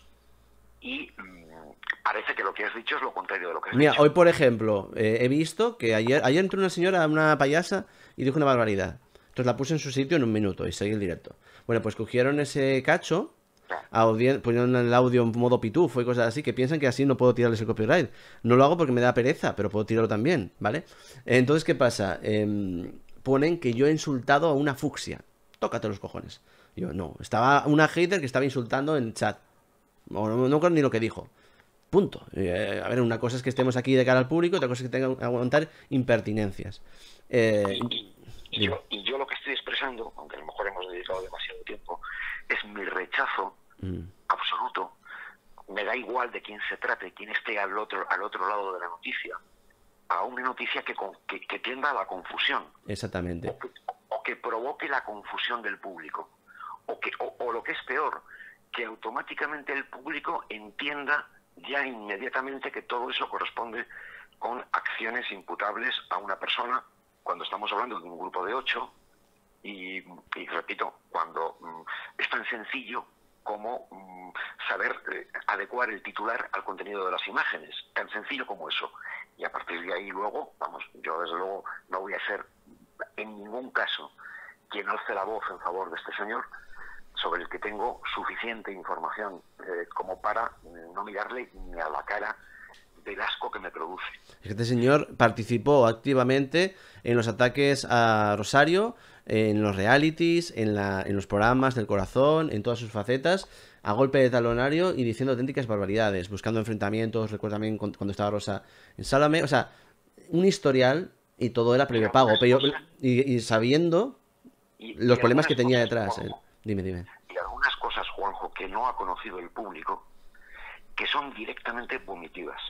y mmm, parece que lo que has dicho es lo contrario de lo que has Mira, dicho. hoy por ejemplo, eh, he visto que ayer, ayer entró una señora, una payasa, y dijo una barbaridad. Entonces la puse en su sitio en un minuto y seguí el directo. Bueno, pues cogieron ese cacho, pusieron el audio en modo pitufo y cosas así, que piensan que así no puedo tirarles el copyright. No lo hago porque me da pereza, pero puedo tirarlo también, ¿vale? Entonces, ¿qué pasa? Eh, ponen que yo he insultado a una fucsia. Tócate los cojones. Yo, no, estaba una hater que estaba insultando en chat. No, no, no creo ni lo que dijo. Punto. Eh, a ver, una cosa es que estemos aquí de cara al público, otra cosa es que tengan que aguantar impertinencias. Eh, y, y, yo, y yo lo que estoy expresando, aunque a lo mejor hemos dedicado demasiado tiempo, es mi rechazo mm. absoluto. Me da igual de quién se trate, quién esté al otro, al otro lado de la noticia, a una noticia que, que, que tienda a la confusión. Exactamente. O que, o que provoque la confusión del público. O, que, o, o lo que es peor, que automáticamente el público entienda ya inmediatamente que todo eso corresponde con acciones imputables a una persona cuando estamos hablando de un grupo de ocho y, y repito, cuando mm, es tan sencillo como mm, saber eh, adecuar el titular al contenido de las imágenes, tan sencillo como eso. Y a partir de ahí luego, vamos, yo desde luego no voy a ser en ningún caso quien alce la voz en favor de este señor, sobre el que tengo suficiente información eh, como para no mirarle ni a la cara del asco que me produce. Este señor participó activamente en los ataques a Rosario, en los realities, en, la, en los programas del corazón, en todas sus facetas, a golpe de talonario y diciendo auténticas barbaridades, buscando enfrentamientos. Recuerdo también cuando estaba Rosa en Sálvame, o sea, un historial y todo era previo pago, pero, y, y sabiendo y, los y problemas que tenía cosas, detrás. Juanjo, dime, dime. Y algunas cosas, Juanjo, que no ha conocido el público, que son directamente vomitivas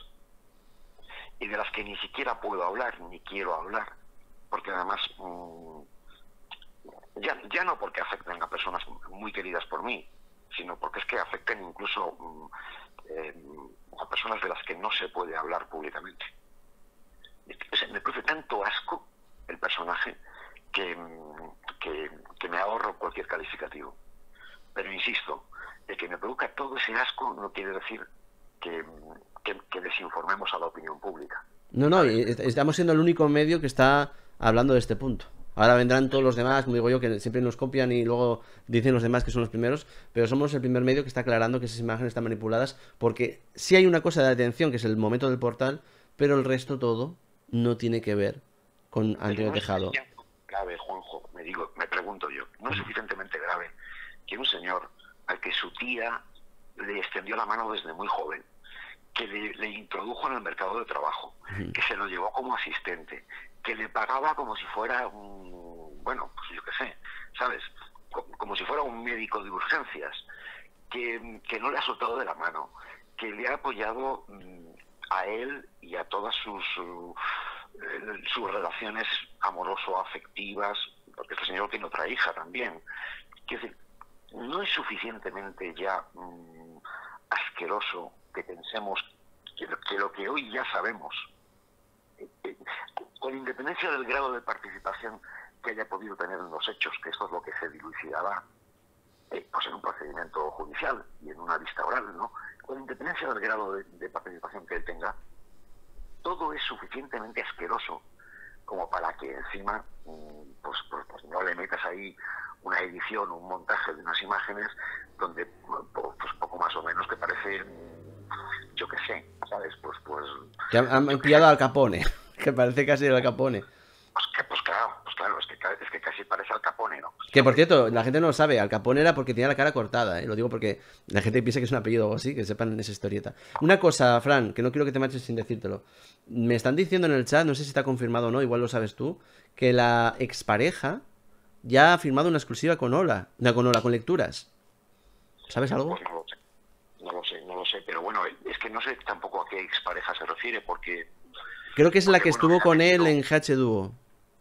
y de las que ni siquiera puedo hablar ni quiero hablar, porque además mmm, ya, ya no porque afecten a personas muy queridas por mí, sino porque es que afecten incluso mmm, eh, a personas de las que no se puede hablar públicamente. O sea, me produce tanto asco el personaje que, que, que me ahorro cualquier calificativo. Pero insisto, el que me produzca todo ese asco no quiere decir que, que, que desinformemos a la opinión pública. No, no, estamos siendo el único medio que está hablando de este punto. Ahora vendrán todos los demás, como digo yo, que siempre nos copian y luego dicen los demás que son los primeros, pero somos el primer medio que está aclarando que esas imágenes están manipuladas, porque sí hay una cosa de atención, que es el momento del portal, pero el resto todo no tiene que ver con Antonio Tejado. Es grave, Juanjo, me digo, me pregunto yo, no es suficientemente grave que un señor al que su tía le extendió la mano desde muy joven, que le, le introdujo en el mercado de trabajo, uh-huh. que se lo llevó como asistente, que le pagaba como si fuera un, bueno, pues yo qué sé, ¿sabes? Como, como si fuera un médico de urgencias, que, que no le ha soltado de la mano, que le ha apoyado mmm, a él y a todas sus, uh, sus relaciones amoroso-afectivas, porque este señor tiene otra hija también. Quiero decir, no es suficientemente ya mmm, asqueroso que pensemos que lo, que lo que hoy ya sabemos, eh, eh, con independencia del grado de participación que haya podido tener en los hechos, que esto es lo que se dilucidará eh, pues en un procedimiento judicial y en una vista oral, ¿no? Con independencia del grado de, de participación que él tenga, todo es suficientemente asqueroso como para que encima pues, pues, pues no le metas ahí una edición, un montaje de unas imágenes donde pues poco más o menos que parece, yo qué sé, ¿sabes? Pues pues que han, han pillado al Capone, que parece casi el Al Capone. Pues, que, pues claro, pues claro, es que, es que casi parece Al Capone, ¿no? Que por cierto, la gente no lo sabe, Al Capone era porque tenía la cara cortada, ¿eh? Lo digo porque la gente piensa que es un apellido o algo así, que sepan esa historieta. Una cosa, Fran, que no quiero que te marches sin decírtelo. Me están diciendo en el chat, no sé si está confirmado o no, igual lo sabes tú, que la expareja ya ha firmado una exclusiva con Ola, no, con Ola, con Lecturas. ¿Sabes algo? Pues no lo sé, no lo sé, no lo sé, pero bueno, es que no sé tampoco a qué expareja se refiere, porque... Creo que es porque, la que bueno, estuvo con él metido... en G H Duo.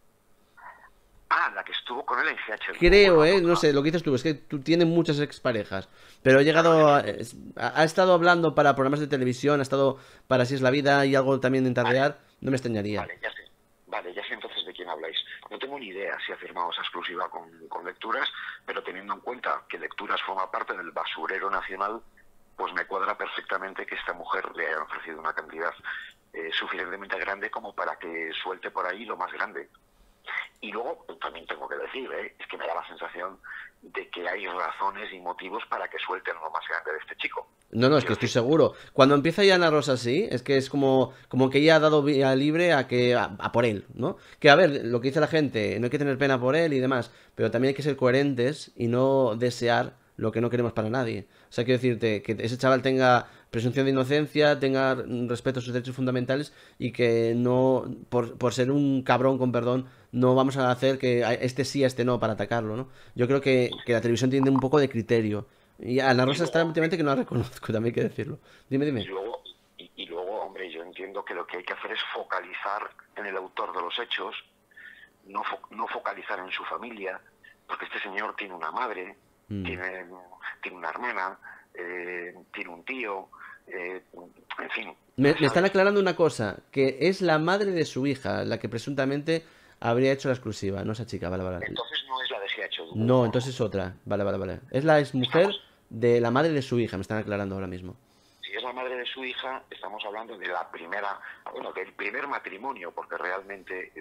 Ah, la que estuvo con él en G H Duo. Creo, bueno, eh, no sé, lo que dices tú, es que tú tienes muchas exparejas, pero ha llegado, a, ha estado hablando para programas de televisión, ha estado para Así es la vida y algo también en Tardear, vale. No me extrañaría. Vale, ya sé, vale, ya sé entonces de quién habláis. No tengo ni idea si ha firmado esa exclusiva con, con Lecturas, pero teniendo en cuenta que Lecturas forma parte del basurero nacional, pues me cuadra perfectamente que esta mujer le haya ofrecido una cantidad eh, suficientemente grande como para que suelte por ahí lo más grande. Y luego, pues, también tengo que decir, ¿eh? es que me da la sensación de que hay razones y motivos para que suelten lo más grande de este chico. No, no, es que estoy seguro. Cuando empieza ya Ana Rosa así, es que es como, como que ella ha dado vía libre a que a, a por él, ¿no? Que a ver, lo que dice la gente, no hay que tener pena por él y demás, pero también hay que ser coherentes y no desear lo que no queremos para nadie. O sea, quiero decirte que ese chaval tenga presunción de inocencia, tenga respeto a sus derechos fundamentales y que no, por, por ser un cabrón, con perdón, no vamos a hacer que este sí, a este no, para atacarlo, ¿no? Yo creo que, que la televisión tiene un poco de criterio. Y Ana Rosa está últimamente que no la reconozco, también hay que decirlo. Dime, dime. Y luego, y, y luego, hombre, yo entiendo que lo que hay que hacer es focalizar en el autor de los hechos, no, fo no focalizar en su familia, porque este señor tiene una madre, mm. tiene, tiene una hermana, eh, tiene un tío, eh, en fin. Me, me están aclarando una cosa, que es la madre de su hija, la que presuntamente habría hecho la exclusiva, no esa chica, vale, vale. Entonces no es la de G H Duo. No, entonces es otra, vale, vale, vale. Es la exmujer de la madre de su hija, me están aclarando ahora mismo. Si es la madre de su hija, estamos hablando de la primera, bueno, del primer matrimonio, porque realmente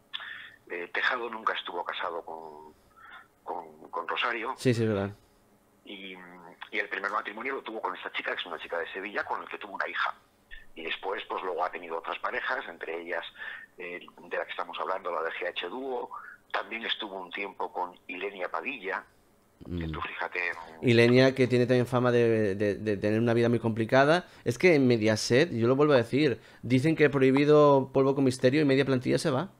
eh, Tejado nunca estuvo casado con, con, con Rosario. Sí, sí, es verdad. Y, y el primer matrimonio lo tuvo con esta chica, que es una chica de Sevilla, con la que tuvo una hija. Y después, pues luego ha tenido otras parejas, entre ellas eh, de la que estamos hablando, la de G H Duo. También estuvo un tiempo con Ilenia Padilla. Que tú fíjate. Ilenia, que tiene también fama de, de, de tener una vida muy complicada. Es que en Mediaset, yo lo vuelvo a decir, dicen que prohibido Polvo con Misterio y media plantilla se va.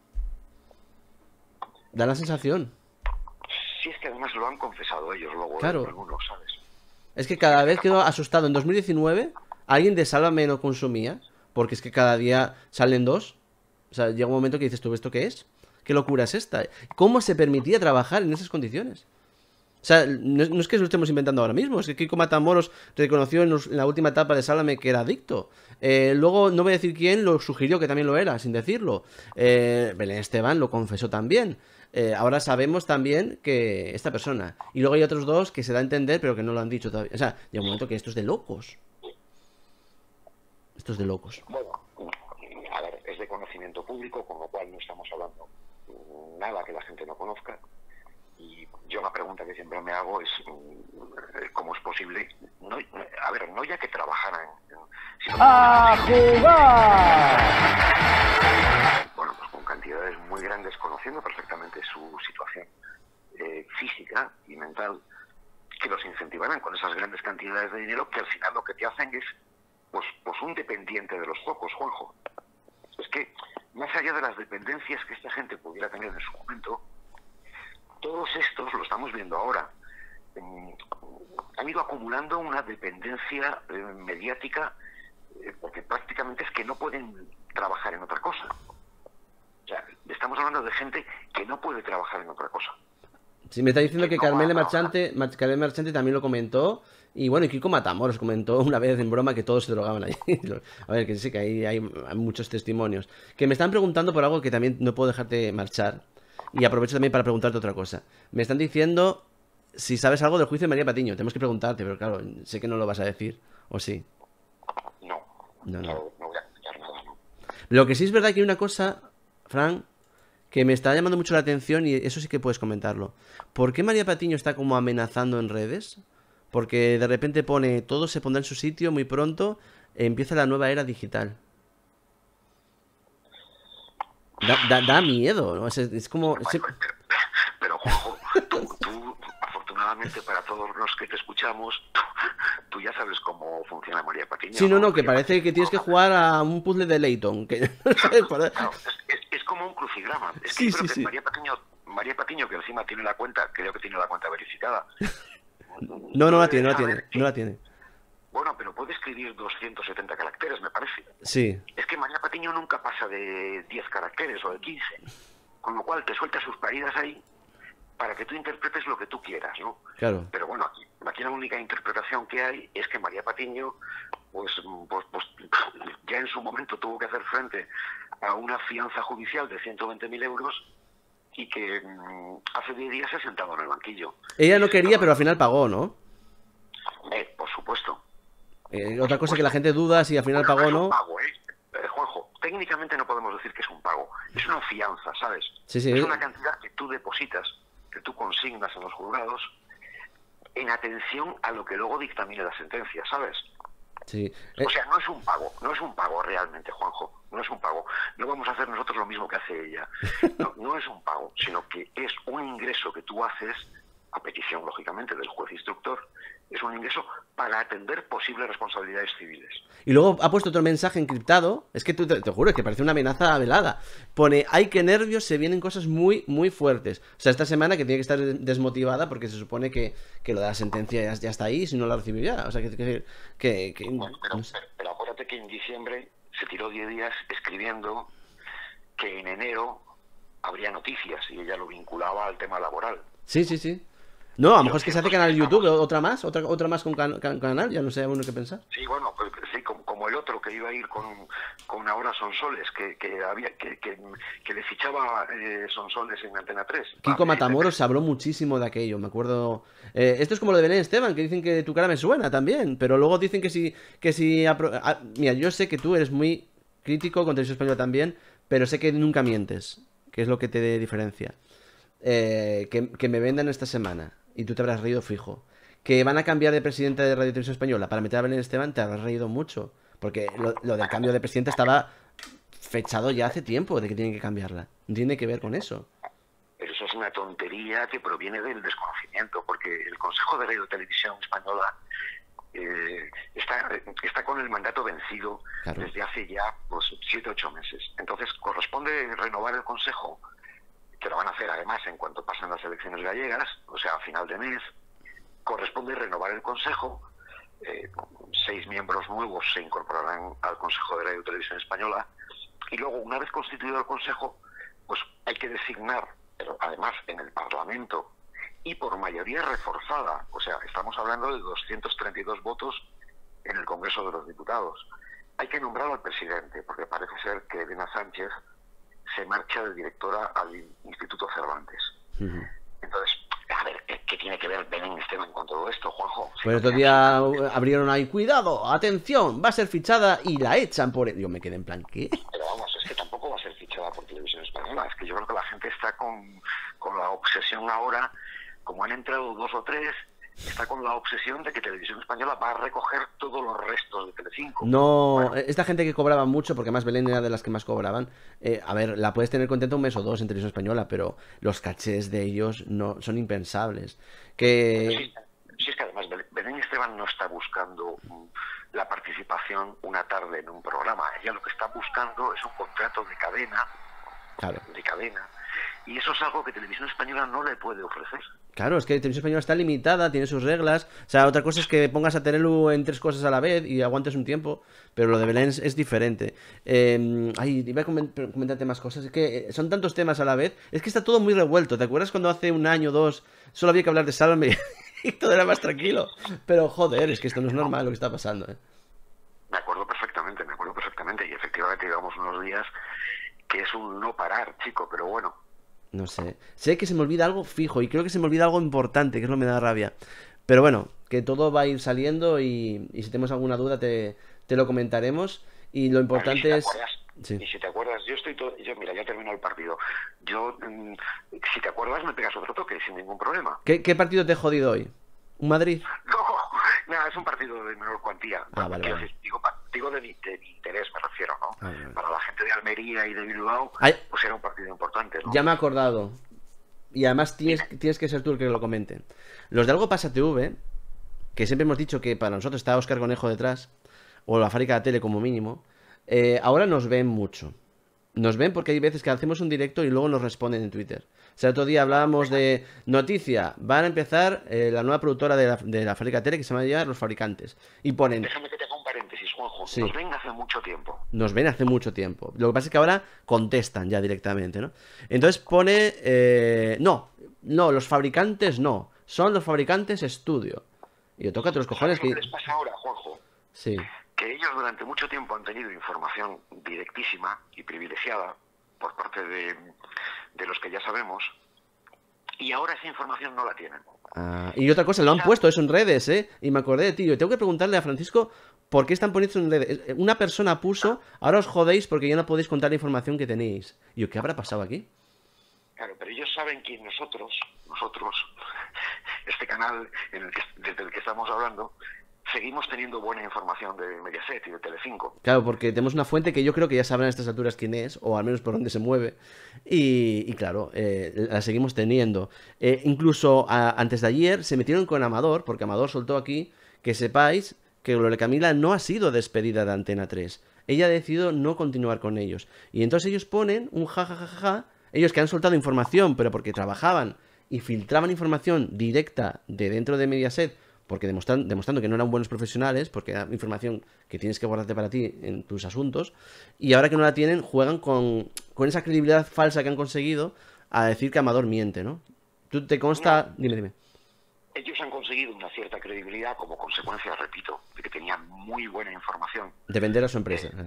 Da la sensación. Sí, es que además lo han confesado ellos luego, claro. algunos, ¿sabes? Es que cada vez quedo asustado. En dos mil diecinueve, alguien de Sálvame no consumía, porque es que cada día salen dos. O sea, llega un momento que dices, ¿tú esto qué es? ¿Qué locura es esta? ¿Cómo se permitía trabajar en esas condiciones? O sea, no, no es que lo estemos inventando ahora mismo, es que Kiko Matamoros reconoció en, los, en la última etapa de Sálvame que era adicto. Eh, luego, no voy a decir quién, lo sugirió que también lo era, sin decirlo. Eh, Belén Esteban lo confesó también. Eh, ahora sabemos también que esta persona. Y luego hay otros dos que se da a entender, pero que no lo han dicho todavía. O sea, llega un momento que esto es de locos. Esto es de locos. Bueno, a ver, es de conocimiento público, con lo cual no estamos hablando nada que la gente no conozca. Y yo la pregunta que siempre me hago es cómo es posible, no, a ver, no ya que trabajaran, sino que ¡a jugar! Bueno, pues con cantidades muy grandes, conociendo perfectamente su situación eh, física y mental, que los incentivaran con esas grandes cantidades de dinero que al final lo que te hacen es pues, pues un dependiente de los focos, Juanjo. Es que, más allá de las dependencias que esta gente pudiera tener en su momento, todos estos, lo estamos viendo ahora, eh, han ido acumulando una dependencia eh, mediática eh, porque prácticamente es que no pueden trabajar en otra cosa. O sea, estamos hablando de gente que no puede trabajar en otra cosa. Sí, me está diciendo que, que no Carmele Marchante, Carmele Marchante también lo comentó. Y bueno, y Kiko Matamoros comentó una vez en broma que todos se drogaban allí. A ver, que sí, que ahí hay, hay muchos testimonios. Que me están preguntando por algo que también no puedo dejarte marchar. Y aprovecho también para preguntarte otra cosa. Me están diciendo si sabes algo del juicio de María Patiño. Tenemos que preguntarte, pero claro, sé que no lo vas a decir. ¿O sí? No, No, no. no, no voy a explicar nada, ¿no? Lo que sí es verdad que hay una cosa, Fran, que me está llamando mucho la atención y eso sí que puedes comentarlo. ¿Por qué María Patiño está como amenazando en redes? Porque de repente pone, todo se pondrá en su sitio muy pronto, empieza la nueva era digital. Da, da, da miedo, ¿no? Es, es como... Bueno, se... pero, pero, Juanjo, tú, tú, afortunadamente para todos los que te escuchamos, tú, tú ya sabes cómo funciona María Patiño. Sí, no, no, ¿no? que María parece Patiño, que tienes que jugar a un puzzle de Layton. Que... claro, es, es, es como un crucigrama. Es que Sí, yo creo sí, que sí. María Patiño, María Patiño, que encima tiene la cuenta, creo que tiene la cuenta verificada. No, no la tiene, no la saber tiene, que, no la tiene. Bueno, pero puede escribir doscientos setenta caracteres, me parece. Sí. Es que María Patiño nunca pasa de diez caracteres o de quince. Con lo cual te suelta sus paridas ahí para que tú interpretes lo que tú quieras, ¿no? Claro. Pero bueno, aquí, aquí la única interpretación que hay es que María Patiño, pues, pues, pues ya en su momento tuvo que hacer frente a una fianza judicial de ciento veinte mil euros y que mmm, hace diez días se ha sentado en el banquillo. Ella no quería, pero al final pagó, ¿no? Eh, por supuesto. Eh, Por otra cosa supuesto. que la gente duda si al final Bueno, pagó o no es un no. pago, ¿eh? Eh, Juanjo, técnicamente no podemos decir que es un pago. Es una fianza, ¿sabes? Sí, sí. Es una cantidad que tú depositas, que tú consignas en los juzgados en atención a lo que luego dictamine la sentencia, ¿sabes? Sí. Eh, O sea, no es un pago, no es un pago realmente, Juanjo, no es un pago. No vamos a hacer nosotros lo mismo que hace ella. No, no es un pago, sino que es un ingreso que tú haces, a petición, lógicamente, del juez instructor, es un ingreso para atender posibles responsabilidades civiles. Y luego ha puesto otro mensaje encriptado. Es que tú, te, te juro, es que parece una amenaza velada. Pone, ay, qué nervios, se vienen cosas muy, muy fuertes. O sea, esta semana que tiene que estar desmotivada porque se supone que, que lo de la sentencia ya, ya está ahí, si no la recibió ya. O sea, que... que, que, que Bueno, pero, no sé. pero, pero acuérdate que en diciembre se tiró diez días escribiendo que en enero habría noticias y ella lo vinculaba al tema laboral. Sí, sí, sí. No, a lo Y mejor lo es que se cierto hace es canal que de YouTube, estamos- otra más, otra, otra más con can, can- canal, ya no sé uno qué pensar. Sí, bueno, pues, sí, como, como el otro que iba a ir con, con Ahora Sonsoles, que, que había que, que, que le fichaba eh, Sonsoles en Antena tres. Kiko Ah, Matamoros se habló muchísimo de aquello, me acuerdo. Eh, esto es como lo de Belén Esteban, que dicen que tu cara me suena también, pero luego dicen que si. Que si apro- ah, mira, yo sé que tú eres muy crítico con Televisión Española también, pero sé que nunca mientes, que es lo que te diferencia. Eh, que, que me vendan esta semana, y tú te habrás reído fijo. Que van a cambiar de presidenta de Radio Televisión Española para meter a Belén Esteban, te habrás reído mucho. Porque lo, lo del cambio de presidenta estaba fechado ya hace tiempo de que tienen que cambiarla. No tiene que ver con eso. Pero eso es una tontería que proviene del desconocimiento, porque el Consejo de Radio Televisión Española eh, está, está con el mandato vencido Claro. desde hace ya pues siete ocho meses. Entonces corresponde renovar el Consejo, que lo van a hacer además en cuanto pasen las elecciones gallegas, o sea, a final de mes. Corresponde renovar el Consejo. Eh, seis miembros nuevos se incorporarán al Consejo de Radio Televisión Española y luego, una vez constituido el Consejo, pues hay que designar, pero además en el Parlamento y por mayoría reforzada, o sea, estamos hablando de doscientos treinta y dos votos en el Congreso de los Diputados. Hay que nombrar al presidente, porque parece ser que Elena Sánchez se marcha de directora al Instituto Cervantes. Uh-huh. Entonces, a ver, ¿qué tiene que ver Belén Esteban con todo esto, Juanjo? Si Pues no otro tiene día absolutamente- abrieron ahí, cuidado, atención, va a ser fichada y la echan por... Yo me quedé en plan, ¿qué? Pero vamos, es que tampoco va a ser fichada por Televisión Española. Es que yo creo que la gente está con, con la obsesión ahora, como han entrado dos o tres, está con la obsesión de que Televisión Española va a recoger todos los restos de Telecinco. No, Bueno, esta gente que cobraba mucho, porque además Belén era de las que más cobraban, eh, a ver, la puedes tener contenta un mes o dos en Televisión Española, pero los cachés de ellos no son impensables. Que... sí, sí, es que además Bel- Belén Esteban no está buscando mm, la participación una tarde en un programa. Ella lo que está buscando es un contrato de cadena, Claro. de cadena, Y eso es algo que Televisión Española no le puede ofrecer. Claro, es que Televisión Española está limitada, tiene sus reglas. O sea, otra cosa es que pongas a Terelu en tres cosas a la vez y aguantes un tiempo, pero lo de Belén es, es diferente. Eh, ay, iba a coment- comentarte más cosas. Es que eh, son tantos temas a la vez. Es que está todo muy revuelto. ¿Te acuerdas cuando hace un año o dos solo había que hablar de Sálvame y todo era más tranquilo? Pero joder, es que esto no es normal lo que está pasando, ¿eh? Me acuerdo perfectamente, me acuerdo perfectamente. Y efectivamente llevamos unos días que es un no parar, chico, pero bueno. No sé. Sé que se me olvida algo fijo y creo que se me olvida algo importante, que es lo que me da rabia. Pero bueno, que todo va a ir saliendo y, y si tenemos alguna duda te, te lo comentaremos. Y lo Bueno, y si importante te es... acuerdas, Sí. y si te acuerdas, yo estoy todo, yo mira, ya terminó el partido. Yo, mm, si te acuerdas, me pegas otro toque sin ningún problema. ¿Qué, qué partido te he jodido hoy? ¿Un Madrid? No, nada, es un partido de menor cuantía. Ah, vale, Quiero vale. decir, digo, pa- digo de, mi, de mi interés, me refiero, ¿no? Ah, vale, vale. Para la gente de Almería y de Bilbao, Ay, pues era un partido importante, ¿no? ya me he acordado. Y además tienes, tienes que ser tú el que lo comente. Los de Algo Pasa T V, que siempre hemos dicho que para nosotros está Óscar Conejo detrás, o la fábrica de tele como mínimo, eh, ahora nos ven mucho. Nos ven porque hay veces que hacemos un directo y luego nos responden en Twitter. O sea, otro día hablábamos de noticia, van a empezar eh, la nueva productora de la, de la fábrica de tele que se llama Los Fabricantes. Y ponen, Déjame que te haga un paréntesis, Juanjo. sí, Nos ven hace mucho tiempo. nos ven hace mucho tiempo. Lo que pasa es que ahora contestan ya directamente, ¿no? Entonces pone, eh, no, no, los fabricantes no, son los fabricantes estudio. Y yo toca los cojones ¿Sabes lo que... que les pasa ahora, Juanjo? Sí. Que ellos durante mucho tiempo han tenido información directísima y privilegiada por parte de, de los que ya sabemos, y ahora esa información no la tienen. Ah, y otra cosa, lo han puesto eso en redes, ¿eh? Y me acordé de ti. Yo tengo que preguntarle a Francisco por qué están poniendo eso en redes. Eh, Una persona puso, ahora os jodéis porque ya no podéis contar la información que tenéis. Y yo, ¿qué habrá pasado aquí? Claro, pero ellos saben que nosotros, nosotros, este canal en el que, desde el que estamos hablando, seguimos teniendo buena información de Mediaset y de Telecinco. Claro, porque tenemos una fuente que yo creo que ya sabrán a estas alturas quién es, o al menos por dónde se mueve. Y, y claro, eh, la seguimos teniendo. Eh, incluso a- antes de ayer se metieron con Amador, porque Amador soltó aquí que sepáis que Gloria Camila no ha sido despedida de Antena tres. Ella ha decidido no continuar con ellos. Y entonces ellos ponen un jajajaja, ellos que han soltado información, pero porque trabajaban y filtraban información directa de dentro de Mediaset, porque demostran, demostrando que no eran buenos profesionales, porque era información que tienes que guardarte para ti en tus asuntos, y ahora que no la tienen, juegan con, con esa credibilidad falsa que han conseguido a decir que Amador miente, ¿no? ¿Tú te consta? No. Dime, dime. Ellos han conseguido una cierta credibilidad como consecuencia, repito, de que tenían muy buena información. De vender a su empresa. Eh,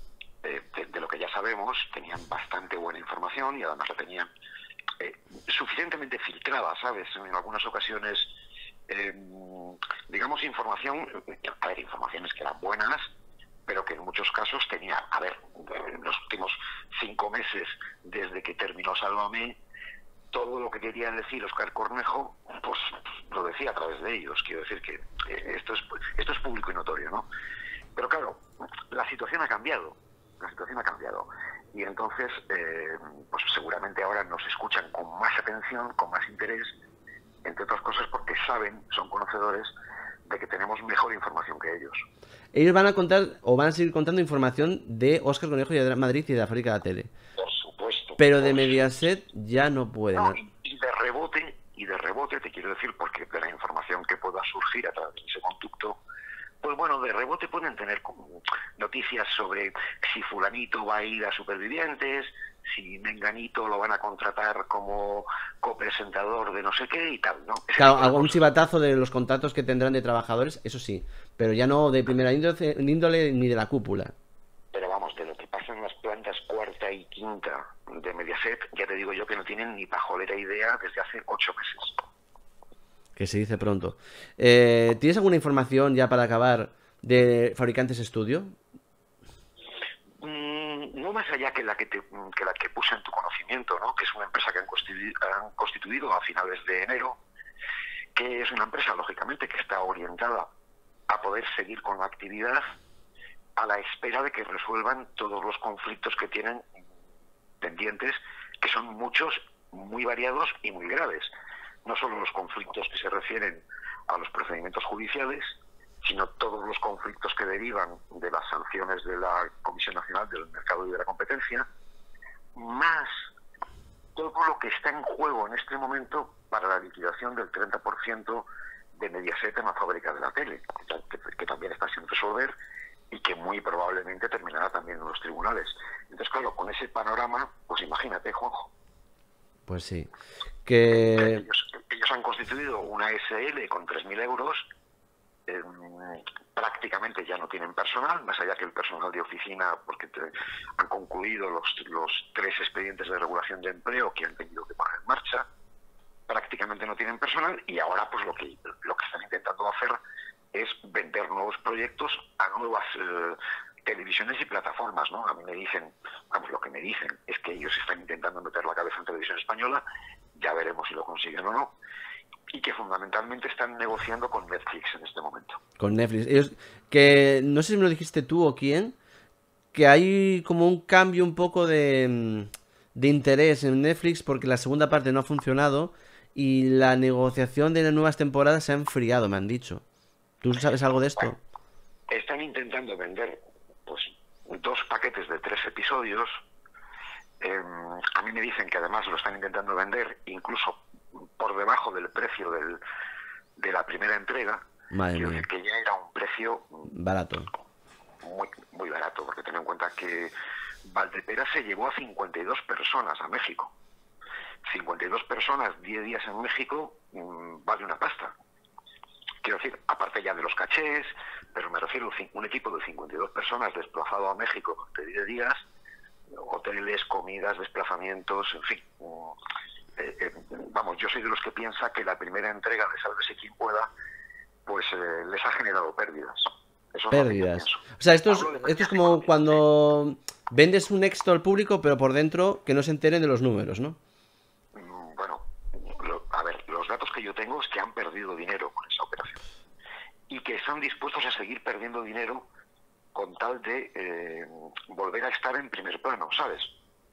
de, de, de lo que ya sabemos, tenían bastante buena información y además la tenían eh, suficientemente filtrada, ¿sabes? En algunas ocasiones, eh, digamos, información, a ver, informaciones que eran buenas, pero que en muchos casos tenía, a ver, en los últimos cinco meses desde que terminó Sálvame, todo lo que quería decir Óscar Cornejo, pues lo decía a través de ellos. Quiero decir que eh, esto es esto es público y notorio, ¿no? Pero claro, la situación ha cambiado, la situación ha cambiado. Y entonces, eh, pues seguramente ahora nos escuchan con más atención, con más interés, entre otras cosas porque saben, son conocedores de que tenemos mejor información que ellos. Ellos van a contar, o van a seguir contando información de Óscar Conejo y de Madrid y de la fábrica de la tele. Por supuesto. Pero de por Mediaset ya no pueden. No, y, y de rebote, y de rebote te quiero decir, porque de la información que pueda surgir a través de ese conducto, pues bueno, de rebote pueden tener como noticias sobre si fulanito va a ir a Supervivientes, si menganito lo van a contratar como copresentador de no sé qué y tal, ¿no? Ese Claro, tipo de algún cosas. chivatazo de los contratos que tendrán de trabajadores, eso sí, pero ya no de primera índole, índole ni de la cúpula. Pero vamos, de lo que pasa en las plantas cuarta y quinta de Mediaset, ya te digo yo que no tienen ni pajolera idea desde hace ocho meses. Que se dice pronto. Eh, ¿Tienes alguna información ya para acabar de Fabricantes Estudio? Mm, no más allá que la que, te, que la que puse en tu conocimiento, ¿no? Que es una empresa que han constituido, han constituido a finales de enero, que es una empresa, lógicamente, que está orientada a poder seguir con la actividad a la espera de que resuelvan todos los conflictos que tienen pendientes, que son muchos, muy variados y muy graves. No solo los conflictos que se refieren a los procedimientos judiciales, sino todos los conflictos que derivan de las sanciones de la Comisión Nacional del Mercado y de la Competencia, más todo lo que está en juego en este momento para la liquidación del treinta por ciento de Mediaset en la fábrica de la tele, que, que también está sin resolver y que muy probablemente terminará también en los tribunales. Entonces, claro, con ese panorama, pues imagínate, Juanjo. Pues sí. Que Que... ellos, ellos han constituido una S L con tres mil euros, eh, prácticamente ya no tienen personal, más allá que el personal de oficina, porque te, han concluido los, los tres expedientes de regulación de empleo que han tenido que poner en marcha, prácticamente no tienen personal, y ahora pues lo que, lo que están intentando hacer es vender nuevos proyectos a nuevas eh, televisiones y plataformas, ¿no? A mí me dicen, vamos, lo que me dicen es que ellos están intentando meter la cabeza en televisión española, ya veremos si lo consiguen o no, y que fundamentalmente están negociando con Netflix en este momento. Con Netflix. Ellos, que no sé si me lo dijiste tú o quién, que hay como un cambio un poco de, de interés en Netflix porque la segunda parte no ha funcionado y la negociación de las nuevas temporadas se ha enfriado, me han dicho. ¿Tú sabes algo de esto? Bueno, están intentando vender pues dos paquetes de tres episodios. Eh, a mí me dicen que además lo están intentando vender incluso por debajo del precio del, de la primera entrega. Madre Quiero mía. decir que ya era un precio Barato. muy, muy barato, porque ten en cuenta que Valdepera se llevó a cincuenta y dos personas a México. cincuenta y dos personas, diez días en México, mmm, vale una pasta. Quiero decir, aparte ya de los cachés, pero me refiero a un equipo de cincuenta y dos personas desplazado a México durante diez días, hoteles, comidas, desplazamientos, en fin. Eh, eh, vamos, yo soy de los que piensa que la primera entrega de Sálvese quien pueda, pues eh, les ha generado pérdidas. Eso es Pérdidas. lo que yo pienso. O sea, esto es, Hablo de esto es pérdidas como económicas. cuando vendes un éxito al público, pero por dentro que no se enteren de los números, ¿no? Mm, Bueno, lo- a ver, los datos que yo tengo es que han perdido dinero con esa operación y que están dispuestos a seguir perdiendo dinero con tal de eh, volver a estar en primer plano, ¿sabes?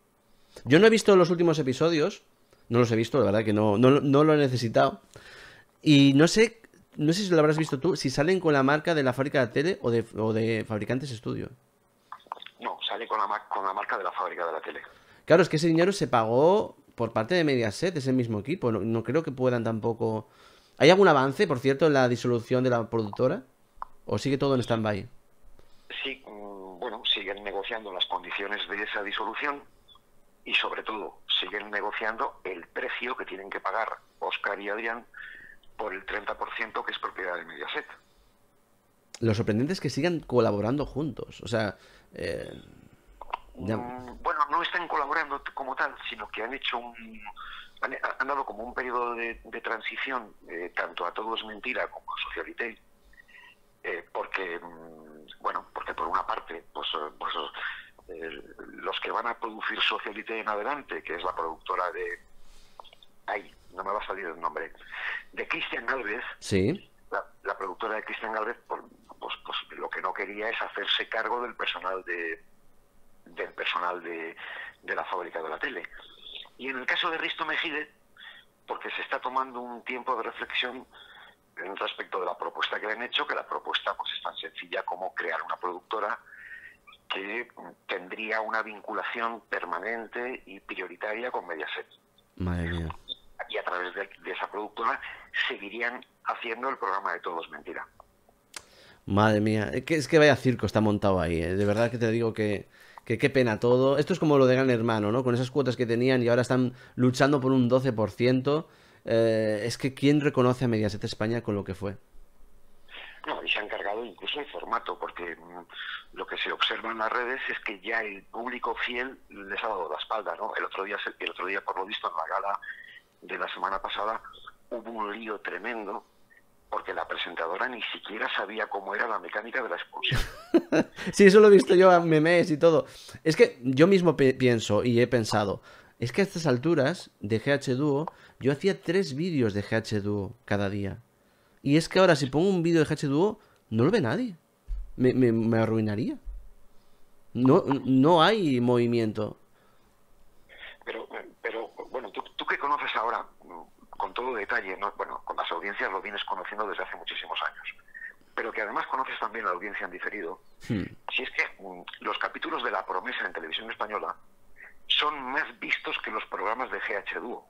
Yo no he visto los últimos episodios, no los he visto, la verdad que no, no, no lo he necesitado. Y no sé, no sé si lo habrás visto tú, si salen con la marca de la fábrica de tele o de, o de Fabricantes Estudio. No, sale con la, ma- con la marca de la fábrica de la tele. Claro, es que ese dinero se pagó por parte de Mediaset, ese mismo equipo. No, no creo que puedan tampoco... ¿Hay algún avance, por cierto, en la disolución de la productora? ¿O sigue todo en stand-by? Sí, mm, bueno, siguen negociando las condiciones de esa disolución y sobre todo siguen negociando el precio que tienen que pagar Óscar y Adrián por el treinta por ciento que es propiedad de Mediaset. Lo sorprendente es que sigan colaborando juntos. O sea, eh, ya- Mm, Bueno, no están colaborando t- como tal, sino que han hecho un... Han, han dado como un periodo de, de transición, eh, tanto a Todo es Mentira como a Socialité, eh, porque, mm, bueno, porque por una parte, pues, eh, pues eh, los que van a producir Socialité en adelante, que es la productora de... Ay, no me va a salir el nombre, de Cristian Galvez, sí. la, la productora de Cristian Galvez, por- pues, pues lo que no quería es hacerse cargo del personal de del personal de, de la fábrica de la tele. Y en el caso de Risto Mejide, porque se está tomando un tiempo de reflexión en respecto de la propuesta que le han hecho, que la propuesta pues es tan sencilla como crear una productora que tendría una vinculación permanente y prioritaria con Mediaset. Madre mía. Y a través de, de esa productora seguirían haciendo el programa de Todo es Mentira. Madre mía. Es que, es que vaya circo está montado ahí. eh. De verdad que te digo que, que qué pena todo. Esto es como lo de Gran Hermano, ¿no? Con esas cuotas que tenían y ahora están luchando por un doce por ciento. Eh, es que ¿quién reconoce a Mediaset España con lo que fue? No, y se ha encargado incluso el formato, porque mm, lo que se observa en las redes es que ya el público fiel les ha dado la espalda, ¿no? El otro día, se- el otro día por lo visto, en la gala de la semana pasada, hubo un lío tremendo, porque la presentadora ni siquiera sabía cómo era la mecánica de la expulsión. Sí, eso lo he visto yo a memes y todo. Es que yo mismo pe- pienso y he pensado, es que a estas alturas de G H Duo, yo hacía tres vídeos de G H Duo cada día. Y es que ahora si pongo un vídeo de G H Duo, no lo ve nadie. Me, me, me arruinaría. No, no hay movimiento. Pero, pero bueno, tú, tú que conoces ahora, mm, con todo detalle, ¿no? Bueno, con las audiencias lo vienes conociendo desde hace muchísimos años, pero que además conoces también la audiencia en diferido, Hmm. si es que mm, los capítulos de La Promesa en televisión española son más vistos que los programas de G H Dúo.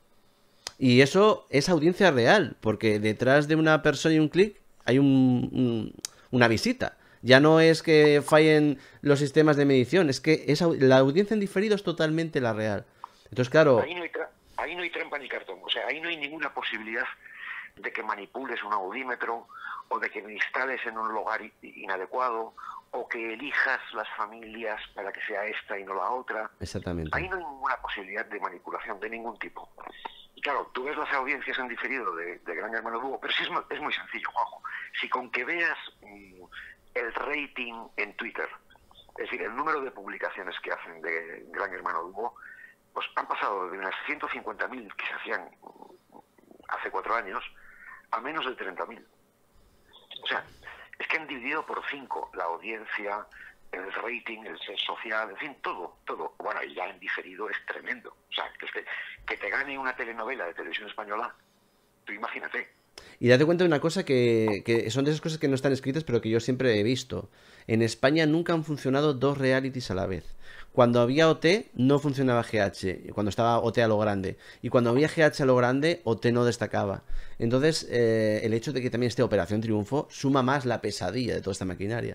Y eso es audiencia real, porque detrás de una persona y un clic hay un, un, una visita. Ya no es que fallen los sistemas de medición, es que es, la audiencia en diferido es totalmente la real. Entonces, claro... Ahí no hay, ahí no hay trampa ni cartón, o sea, ahí no hay ninguna posibilidad de que manipules un audímetro, o de que me instales en un lugar inadecuado, o que elijas las familias para que sea esta y no la otra. Exactamente. Ahí no hay ninguna posibilidad de manipulación de ningún tipo. Y claro, tú ves las audiencias en diferido de, de Gran Hermano Dúo, pero sí es, es muy sencillo, Juanjo. Si con que veas mmm, el rating en Twitter, es decir, el número de publicaciones que hacen de Gran Hermano Dúo, pues han pasado de unas ciento cincuenta mil que se hacían hace cuatro años a menos de treinta mil. O sea, es que han dividido por cinco la audiencia, el rating, el ser social, en fin, todo, todo. Bueno, y ya en diferido es tremendo. O sea, que, es que, que te gane una telenovela de televisión española, tú imagínate. Y date cuenta de una cosa que, que son de esas cosas que no están escritas, pero que yo siempre he visto. En España nunca han funcionado dos realities a la vez. Cuando había O T, no funcionaba G H, cuando estaba O T a lo grande. Y cuando había G H a lo grande, O T no destacaba. Entonces, eh, el hecho de que también esté Operación Triunfo suma más la pesadilla de toda esta maquinaria.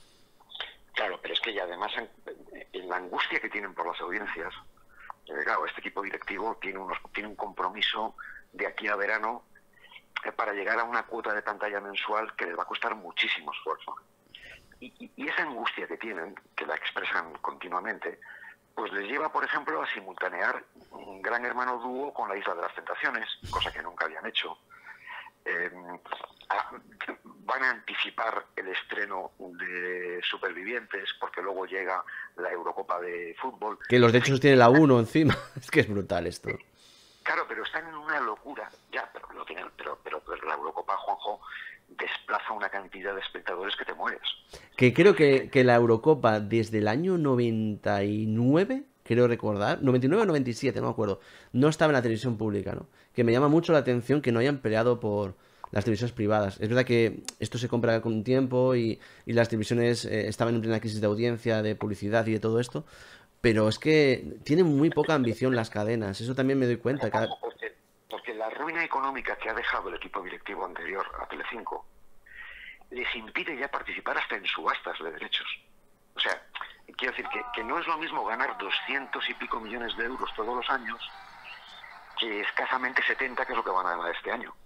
Claro, pero es que ya además, en, en la angustia que tienen por las audiencias, eh, claro, este equipo directivo tiene, unos, tiene un compromiso de aquí a verano eh, para llegar a una cuota de pantalla mensual que les va a costar muchísimo esfuerzo. Y, y, y esa angustia que tienen, que la expresan continuamente, pues les lleva, por ejemplo, a simultanear un Gran Hermano Dúo con la Isla de las Tentaciones, cosa que nunca habían hecho. Eh, a, van a anticipar el estreno de Supervivientes porque luego llega la Eurocopa de fútbol. Que los derechos tiene la uno encima. Es que es brutal esto. Claro, pero están en una locura. Ya, pero lo tienen, pero, pero, pero la Eurocopa, Juanjo, desplaza una cantidad de espectadores que te mueres. Que creo que, que la Eurocopa desde el año noventa y nueve, creo recordar, noventa y nueve o noventa y siete, no me acuerdo, no estaba en la televisión pública, ¿no? Que me llama mucho la atención que no hayan peleado por las televisiones privadas. Es verdad que esto se compra con tiempo y, y las televisiones eh, estaban en plena crisis de audiencia, de publicidad y de todo esto, pero es que tienen muy poca ambición las cadenas, eso también me doy cuenta. Cada... Porque, porque la ruina económica que ha dejado el equipo directivo anterior a Telecinco les impide ya participar hasta en subastas de derechos. O sea, quiero decir que, que no es lo mismo ganar doscientos y pico millones de euros todos los años que escasamente setenta, que es lo que van a ganar este año.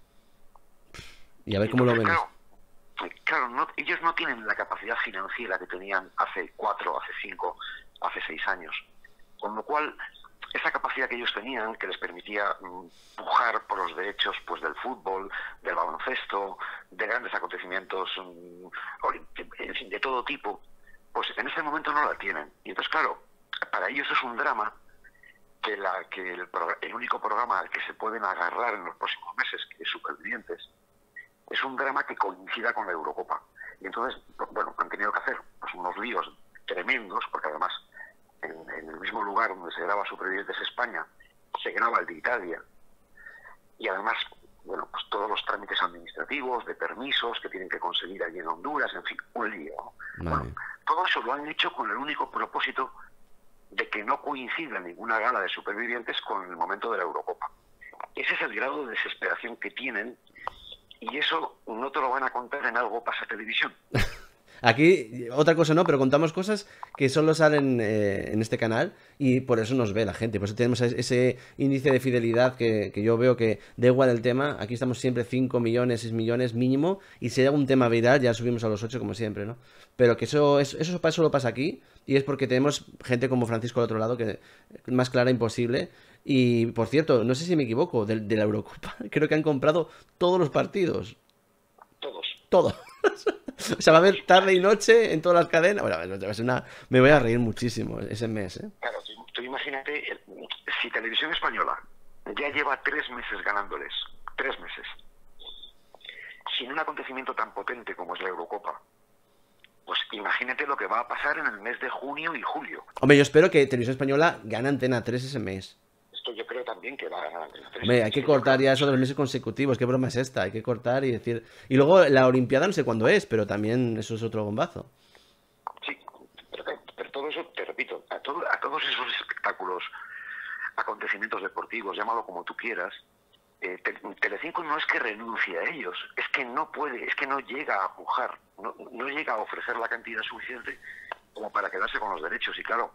Y a ver cómo Entonces, lo ven. Claro, claro no, ellos no tienen la capacidad financiera que tenían hace cuatro, hace cinco, hace seis años. Con lo cual, esa capacidad que ellos tenían, que les permitía um, pujar por los derechos pues del fútbol, del baloncesto, de grandes acontecimientos, um, en fin, de todo tipo, pues en este momento no la tienen. Y entonces, claro, para ellos es un drama que, la, que el, el único programa al que se pueden agarrar en los próximos meses, que es Supervivientes, es un drama que coincida con la Eurocopa. Y entonces, bueno, han tenido que hacer pues, unos líos tremendos, porque además en, en el mismo lugar donde se graba Supervivientes España, se graba el de Italia. Y además, bueno, pues todos los trámites administrativos, de permisos que tienen que conseguir allí en Honduras, en fin, un lío. Vale. Bueno, todo eso lo han hecho con el único propósito de que no coincida ninguna gala de Supervivientes con el momento de la Eurocopa. Ese es el grado de desesperación que tienen, y eso no te lo van a contar en Algo Pasa Televisión. Aquí, otra cosa no, pero contamos cosas que solo salen eh, en este canal y por eso nos ve la gente. Por eso tenemos ese índice de fidelidad que, que yo veo que da igual el tema. Aquí estamos siempre cinco millones, seis millones mínimo. Y si hay algún tema viral, ya subimos a los ocho como siempre, ¿no? Pero que eso, eso, eso solo pasa aquí y es porque tenemos gente como Francisco al otro lado, que más clara imposible. Y, por cierto, no sé si me equivoco, de, de la Eurocopa, creo que han comprado todos los partidos. Todos. Todos. O sea, va a haber tarde y noche en todas las cadenas. Bueno, va a ser una... me voy a reír muchísimo ese mes, ¿eh? Claro, tú, tú imagínate, si Televisión Española ya lleva tres meses ganándoles, tres meses, sin un acontecimiento tan potente como es la Eurocopa, pues imagínate lo que va a pasar en el mes de junio y julio. Hombre, yo espero que Televisión Española gane Antena tres ese mes. Esto yo creo también que va a ganar Antena tres. Hombre, hay que cortar ya eso de los meses consecutivos. ¿Qué broma es esta? Hay que cortar y decir... Y luego la Olimpiada no sé cuándo es, pero también eso es otro bombazo. Sí, pero, pero todo eso, te repito, a, todo, a todos esos espectáculos acontecimientos deportivos, llámalo como tú quieras, eh, Telecinco no es que renuncie a ellos, es que no puede, es que no llega a pujar, no, no llega a ofrecer la cantidad suficiente como para quedarse con los derechos. Y claro,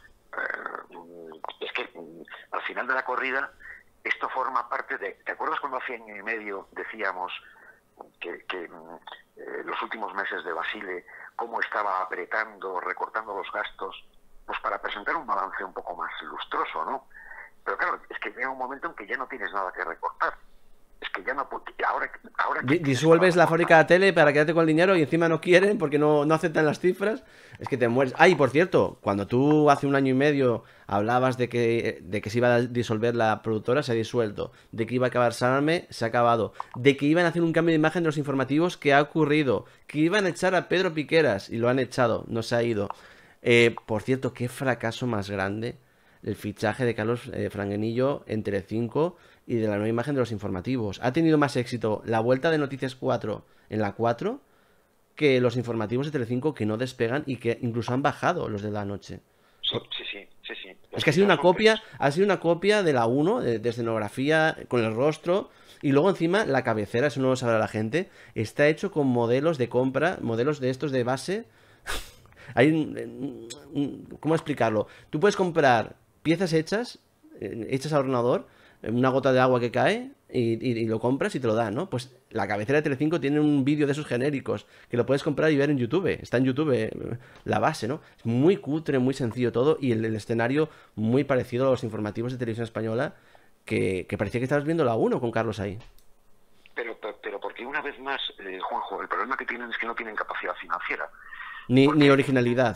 eh, es que al final de la corrida esto forma parte de... ¿Te acuerdas cuando hace año y medio decíamos que, que eh, los últimos meses de Basile, cómo estaba apretando, recortando los gastos, pues para presentar un balance un poco más lustroso, ¿no? Pero claro, es que llega un momento en que ya no tienes nada que recortar. Es que ya no... Ahora, ahora Disuelves la fábrica de tele para quedarte con el dinero y encima no quieren porque no, no aceptan las cifras. Es que te mueres. Ay, por cierto, cuando tú hace un año y medio hablabas de que, de que se iba a disolver la productora, se ha disuelto. De que iba a acabar Sálvame, se ha acabado. De que iban a hacer un cambio de imagen de los informativos, que ha ocurrido. Que iban a echar a Pedro Piqueras y lo han echado, no se ha ido. Eh, por cierto, qué fracaso más grande el fichaje de Carlos eh, Franguenillo en Telecinco y de la nueva imagen de los informativos. Ha tenido más éxito la vuelta de Noticias cuatro en la cuatro que los informativos de Telecinco, que no despegan y que incluso han bajado los de la noche. Sí, sí, sí, sí, sí. Es que ha sido una copia, ha sido una copia de la uno, de, de escenografía, con el rostro, y luego encima la cabecera, eso no lo sabrá la gente, está hecho con modelos de compra, modelos de estos de base. Hay un, un, ¿cómo explicarlo? Tú puedes comprar piezas hechas, hechas al ordenador, una gota de agua que cae y, y, y lo compras y te lo dan, ¿no? Pues la cabecera de Telecinco tiene un vídeo de esos genéricos que lo puedes comprar y ver en YouTube. Está en YouTube la base, ¿no? Es muy cutre, muy sencillo todo y el, el escenario muy parecido a los informativos de Televisión Española que, que parecía que estabas viendo la uno con Carlos ahí. Pero, pero, pero porque una vez más, eh, Juanjo, el problema que tienen es que no tienen capacidad financiera. Ni, porque... ni originalidad.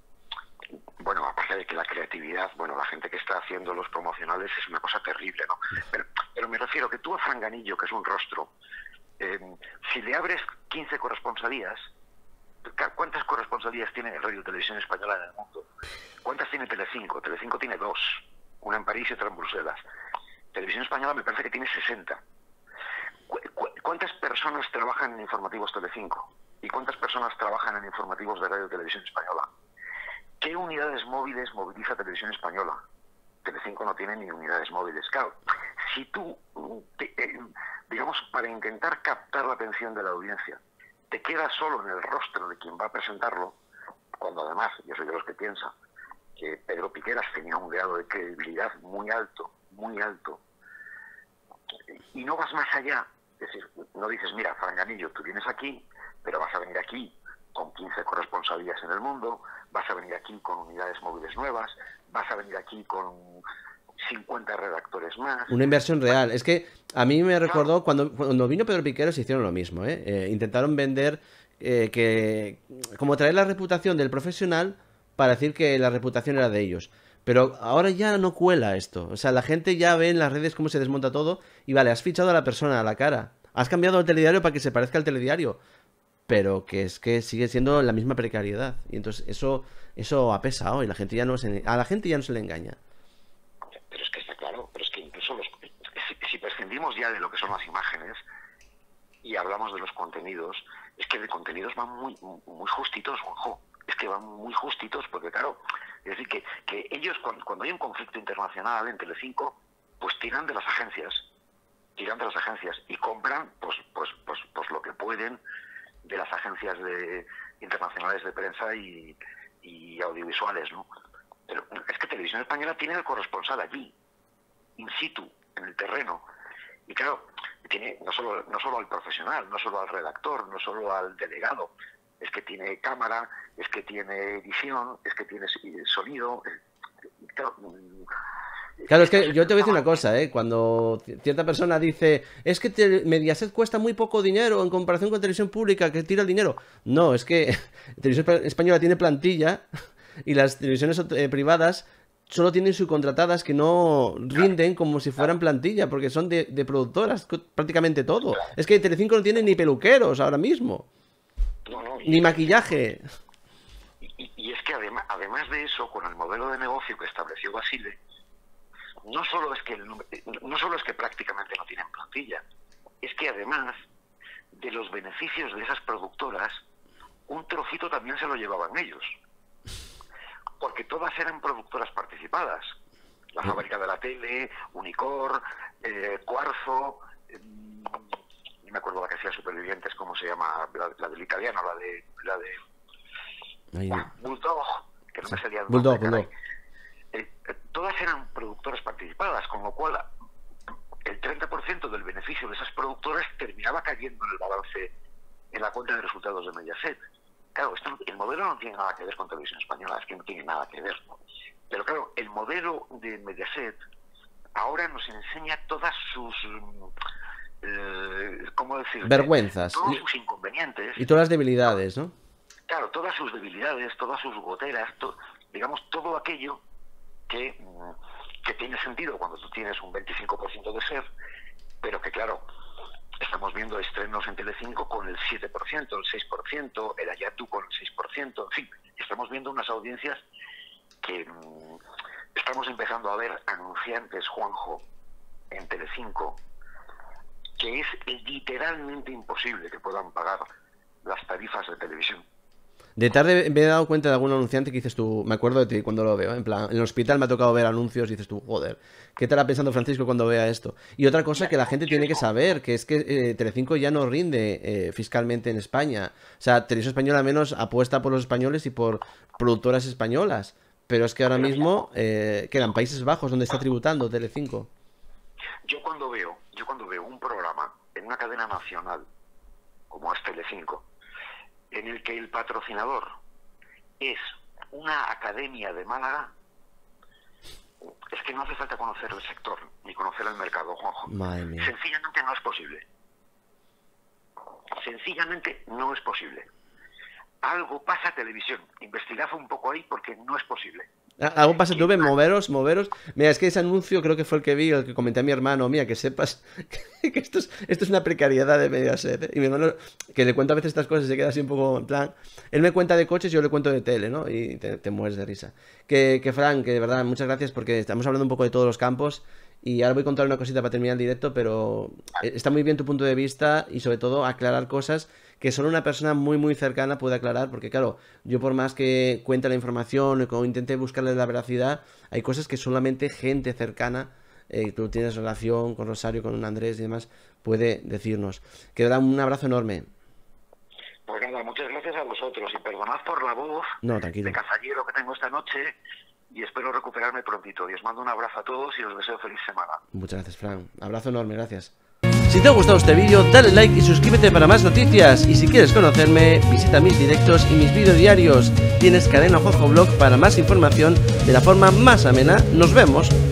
Bueno, aparte de que la creatividad, bueno, la gente que está haciendo los promocionales es una cosa terrible, ¿no? Pero, pero me refiero que tú a Franganillo, que es un rostro, eh, si le abres quince corresponsalías, ¿cuántas corresponsalías tiene Radio Televisión Española en el mundo? ¿Cuántas tiene Telecinco? Telecinco tiene dos, una en París y otra en Bruselas. Televisión Española me parece que tiene sesenta. ¿Cu cu ¿Cuántas personas trabajan en informativos Telecinco? ¿Y cuántas personas trabajan en informativos de Radio Televisión Española? ¿Qué unidades móviles moviliza Televisión Española? Telecinco no tiene ni unidades móviles. Claro, si tú, te, eh, digamos, para intentar captar la atención de la audiencia, te quedas solo en el rostro de quien va a presentarlo, cuando además, yo soy de los que piensa que Pedro Piqueras tenía un grado de credibilidad muy alto, muy alto, y no vas más allá, es decir, no dices, mira, Franganillo, tú vienes aquí, pero vas a venir aquí con quince corresponsalías en el mundo, vas a venir aquí con unidades móviles nuevas, vas a venir aquí con cincuenta redactores más. Una inversión real. Es que a mí me recordó cuando, cuando vino Pedro Piqueras hicieron lo mismo, ¿eh? Eh, intentaron vender eh, que como traer la reputación del profesional para decir que la reputación era de ellos. Pero ahora ya no cuela esto. O sea, la gente ya ve en las redes cómo se desmonta todo y vale, has fichado a la persona a la cara. Has cambiado el telediario para que se parezca al telediario. Pero que es que sigue siendo la misma precariedad. Y entonces eso eso ha pesado y la gente ya no se, a la gente ya no se le engaña. Pero es que está claro, pero es que incluso los, si, si prescindimos ya de lo que son las imágenes y hablamos de los contenidos, es que de contenidos van muy muy justitos, ojo, es que van muy justitos porque claro, es decir, que, que ellos cuando, cuando hay un conflicto internacional en Telecinco, pues tiran de las agencias, tiran de las agencias y compran pues pues pues pues lo que pueden de las agencias de, internacionales de prensa y, y audiovisuales, ¿no? Pero es que Televisión Española tiene el corresponsal allí, in situ, en el terreno. Y claro, tiene no solo, no solo al profesional, no solo al redactor, no solo al delegado, es que tiene cámara, es que tiene edición, es que tiene sonido. Claro, Claro, es que yo te voy a decir una cosa, ¿eh? Cuando cierta persona dice, es que te, Mediaset cuesta muy poco dinero en comparación con televisión pública, que tira el dinero. No, es que Televisión Española tiene plantilla y las televisiones eh, privadas solo tienen subcontratadas que no rinden como si fueran plantilla, porque son de, de productoras, prácticamente todo. Es que Telecinco no tiene ni peluqueros ahora mismo, no, no, ni maquillaje. Y, y es que además, además de eso, con el modelo de negocio que estableció Basile, no solo es que el, no solo es que prácticamente no tienen plantilla, es que además de los beneficios de esas productoras, un trocito también se lo llevaban ellos, porque todas eran productoras participadas. la fábrica de la tele, Unicor, eh, Cuarzo, eh, no me acuerdo la que hacía Supervivientes, ¿cómo se llama? La, la del italiano, la de... La de Ahí. Bueno, Bulldog, que no Sí. me salía el Bulldog, nombre, Bulldog. caray. Eh, eh, todas eran productoras participadas, con lo cual el treinta por ciento del beneficio de esas productoras terminaba cayendo en el balance, en la cuenta de resultados de Mediaset. Claro, esto, el modelo no tiene nada que ver con Televisión Española, es que no tiene nada que ver. Pero claro, el modelo de Mediaset ahora nos enseña todas sus... Eh, ¿cómo decir? Vergüenzas. Todos Y, sus inconvenientes. y todas las debilidades, ¿no? Claro, todas sus debilidades, todas sus goteras, to, digamos, todo aquello que, que tiene sentido cuando tú tienes un veinticinco por ciento de SER, pero que claro, estamos viendo estrenos en Telecinco con el siete por ciento, el seis por ciento, el Ayatú con el seis por ciento, en fin, estamos viendo unas audiencias que mmm, estamos empezando a ver anunciantes, Juanjo, en Telecinco, que es literalmente imposible que puedan pagar las tarifas de televisión. De tarde me he dado cuenta de algún anunciante que dices tú, me acuerdo de ti cuando lo veo, en plan, en el hospital me ha tocado ver anuncios y dices tú, joder, ¿qué estará pensando Francisco cuando vea esto? Y otra cosa que la gente tiene que saber, que es que eh, Telecinco ya no rinde eh, fiscalmente en España. O sea, Televisión Española al menos apuesta por los españoles y por productoras españolas. Pero es que ahora mismo eh, quedan Países Bajos donde está tributando Telecinco. Yo cuando veo, yo cuando veo un programa en una cadena nacional, como es Telecinco, en el que el patrocinador es una academia de Málaga, es que no hace falta conocer el sector ni conocer el mercado, Juanjo. Madre mía. Sencillamente no es posible. Sencillamente no es posible. Algo pasa a televisión. Investigad un poco ahí porque no es posible. Algo pasa, tuve, moveros, moveros. Mira, es que ese anuncio creo que fue el que vi, el que comenté a mi hermano. Mira, que sepas que esto es, esto es una precariedad de Mediaset, ¿eh? Y mi hermano, que le cuento a veces estas cosas, se queda así un poco en plan. Él me cuenta de coches y yo le cuento de tele, ¿no? Y te, te mueres de risa. Que, que Fran, que de verdad, muchas gracias porque estamos hablando un poco de todos los campos. Y ahora voy a contar una cosita para terminar el directo, pero está muy bien tu punto de vista y sobre todo aclarar cosas que solo una persona muy muy cercana puede aclarar, porque claro, yo por más que cuente la información o intente buscarle la veracidad, hay cosas que solamente gente cercana, eh, tú tienes relación con Rosario, con Andrés y demás, puede decirnos. Que da un abrazo enorme. Pues nada, muchas gracias a vosotros y perdonad por la voz no, tranquilo. de cazallero que tengo esta noche y espero recuperarme prontito. Y os mando un abrazo a todos y os deseo feliz semana. Muchas gracias, Fran. Abrazo enorme, gracias. Si te ha gustado este vídeo, dale like y suscríbete para más noticias. Y si quieres conocerme, visita mis directos y mis vídeos diarios. Tienes Cadena Juanjo Blog para más información de la forma más amena. Nos vemos.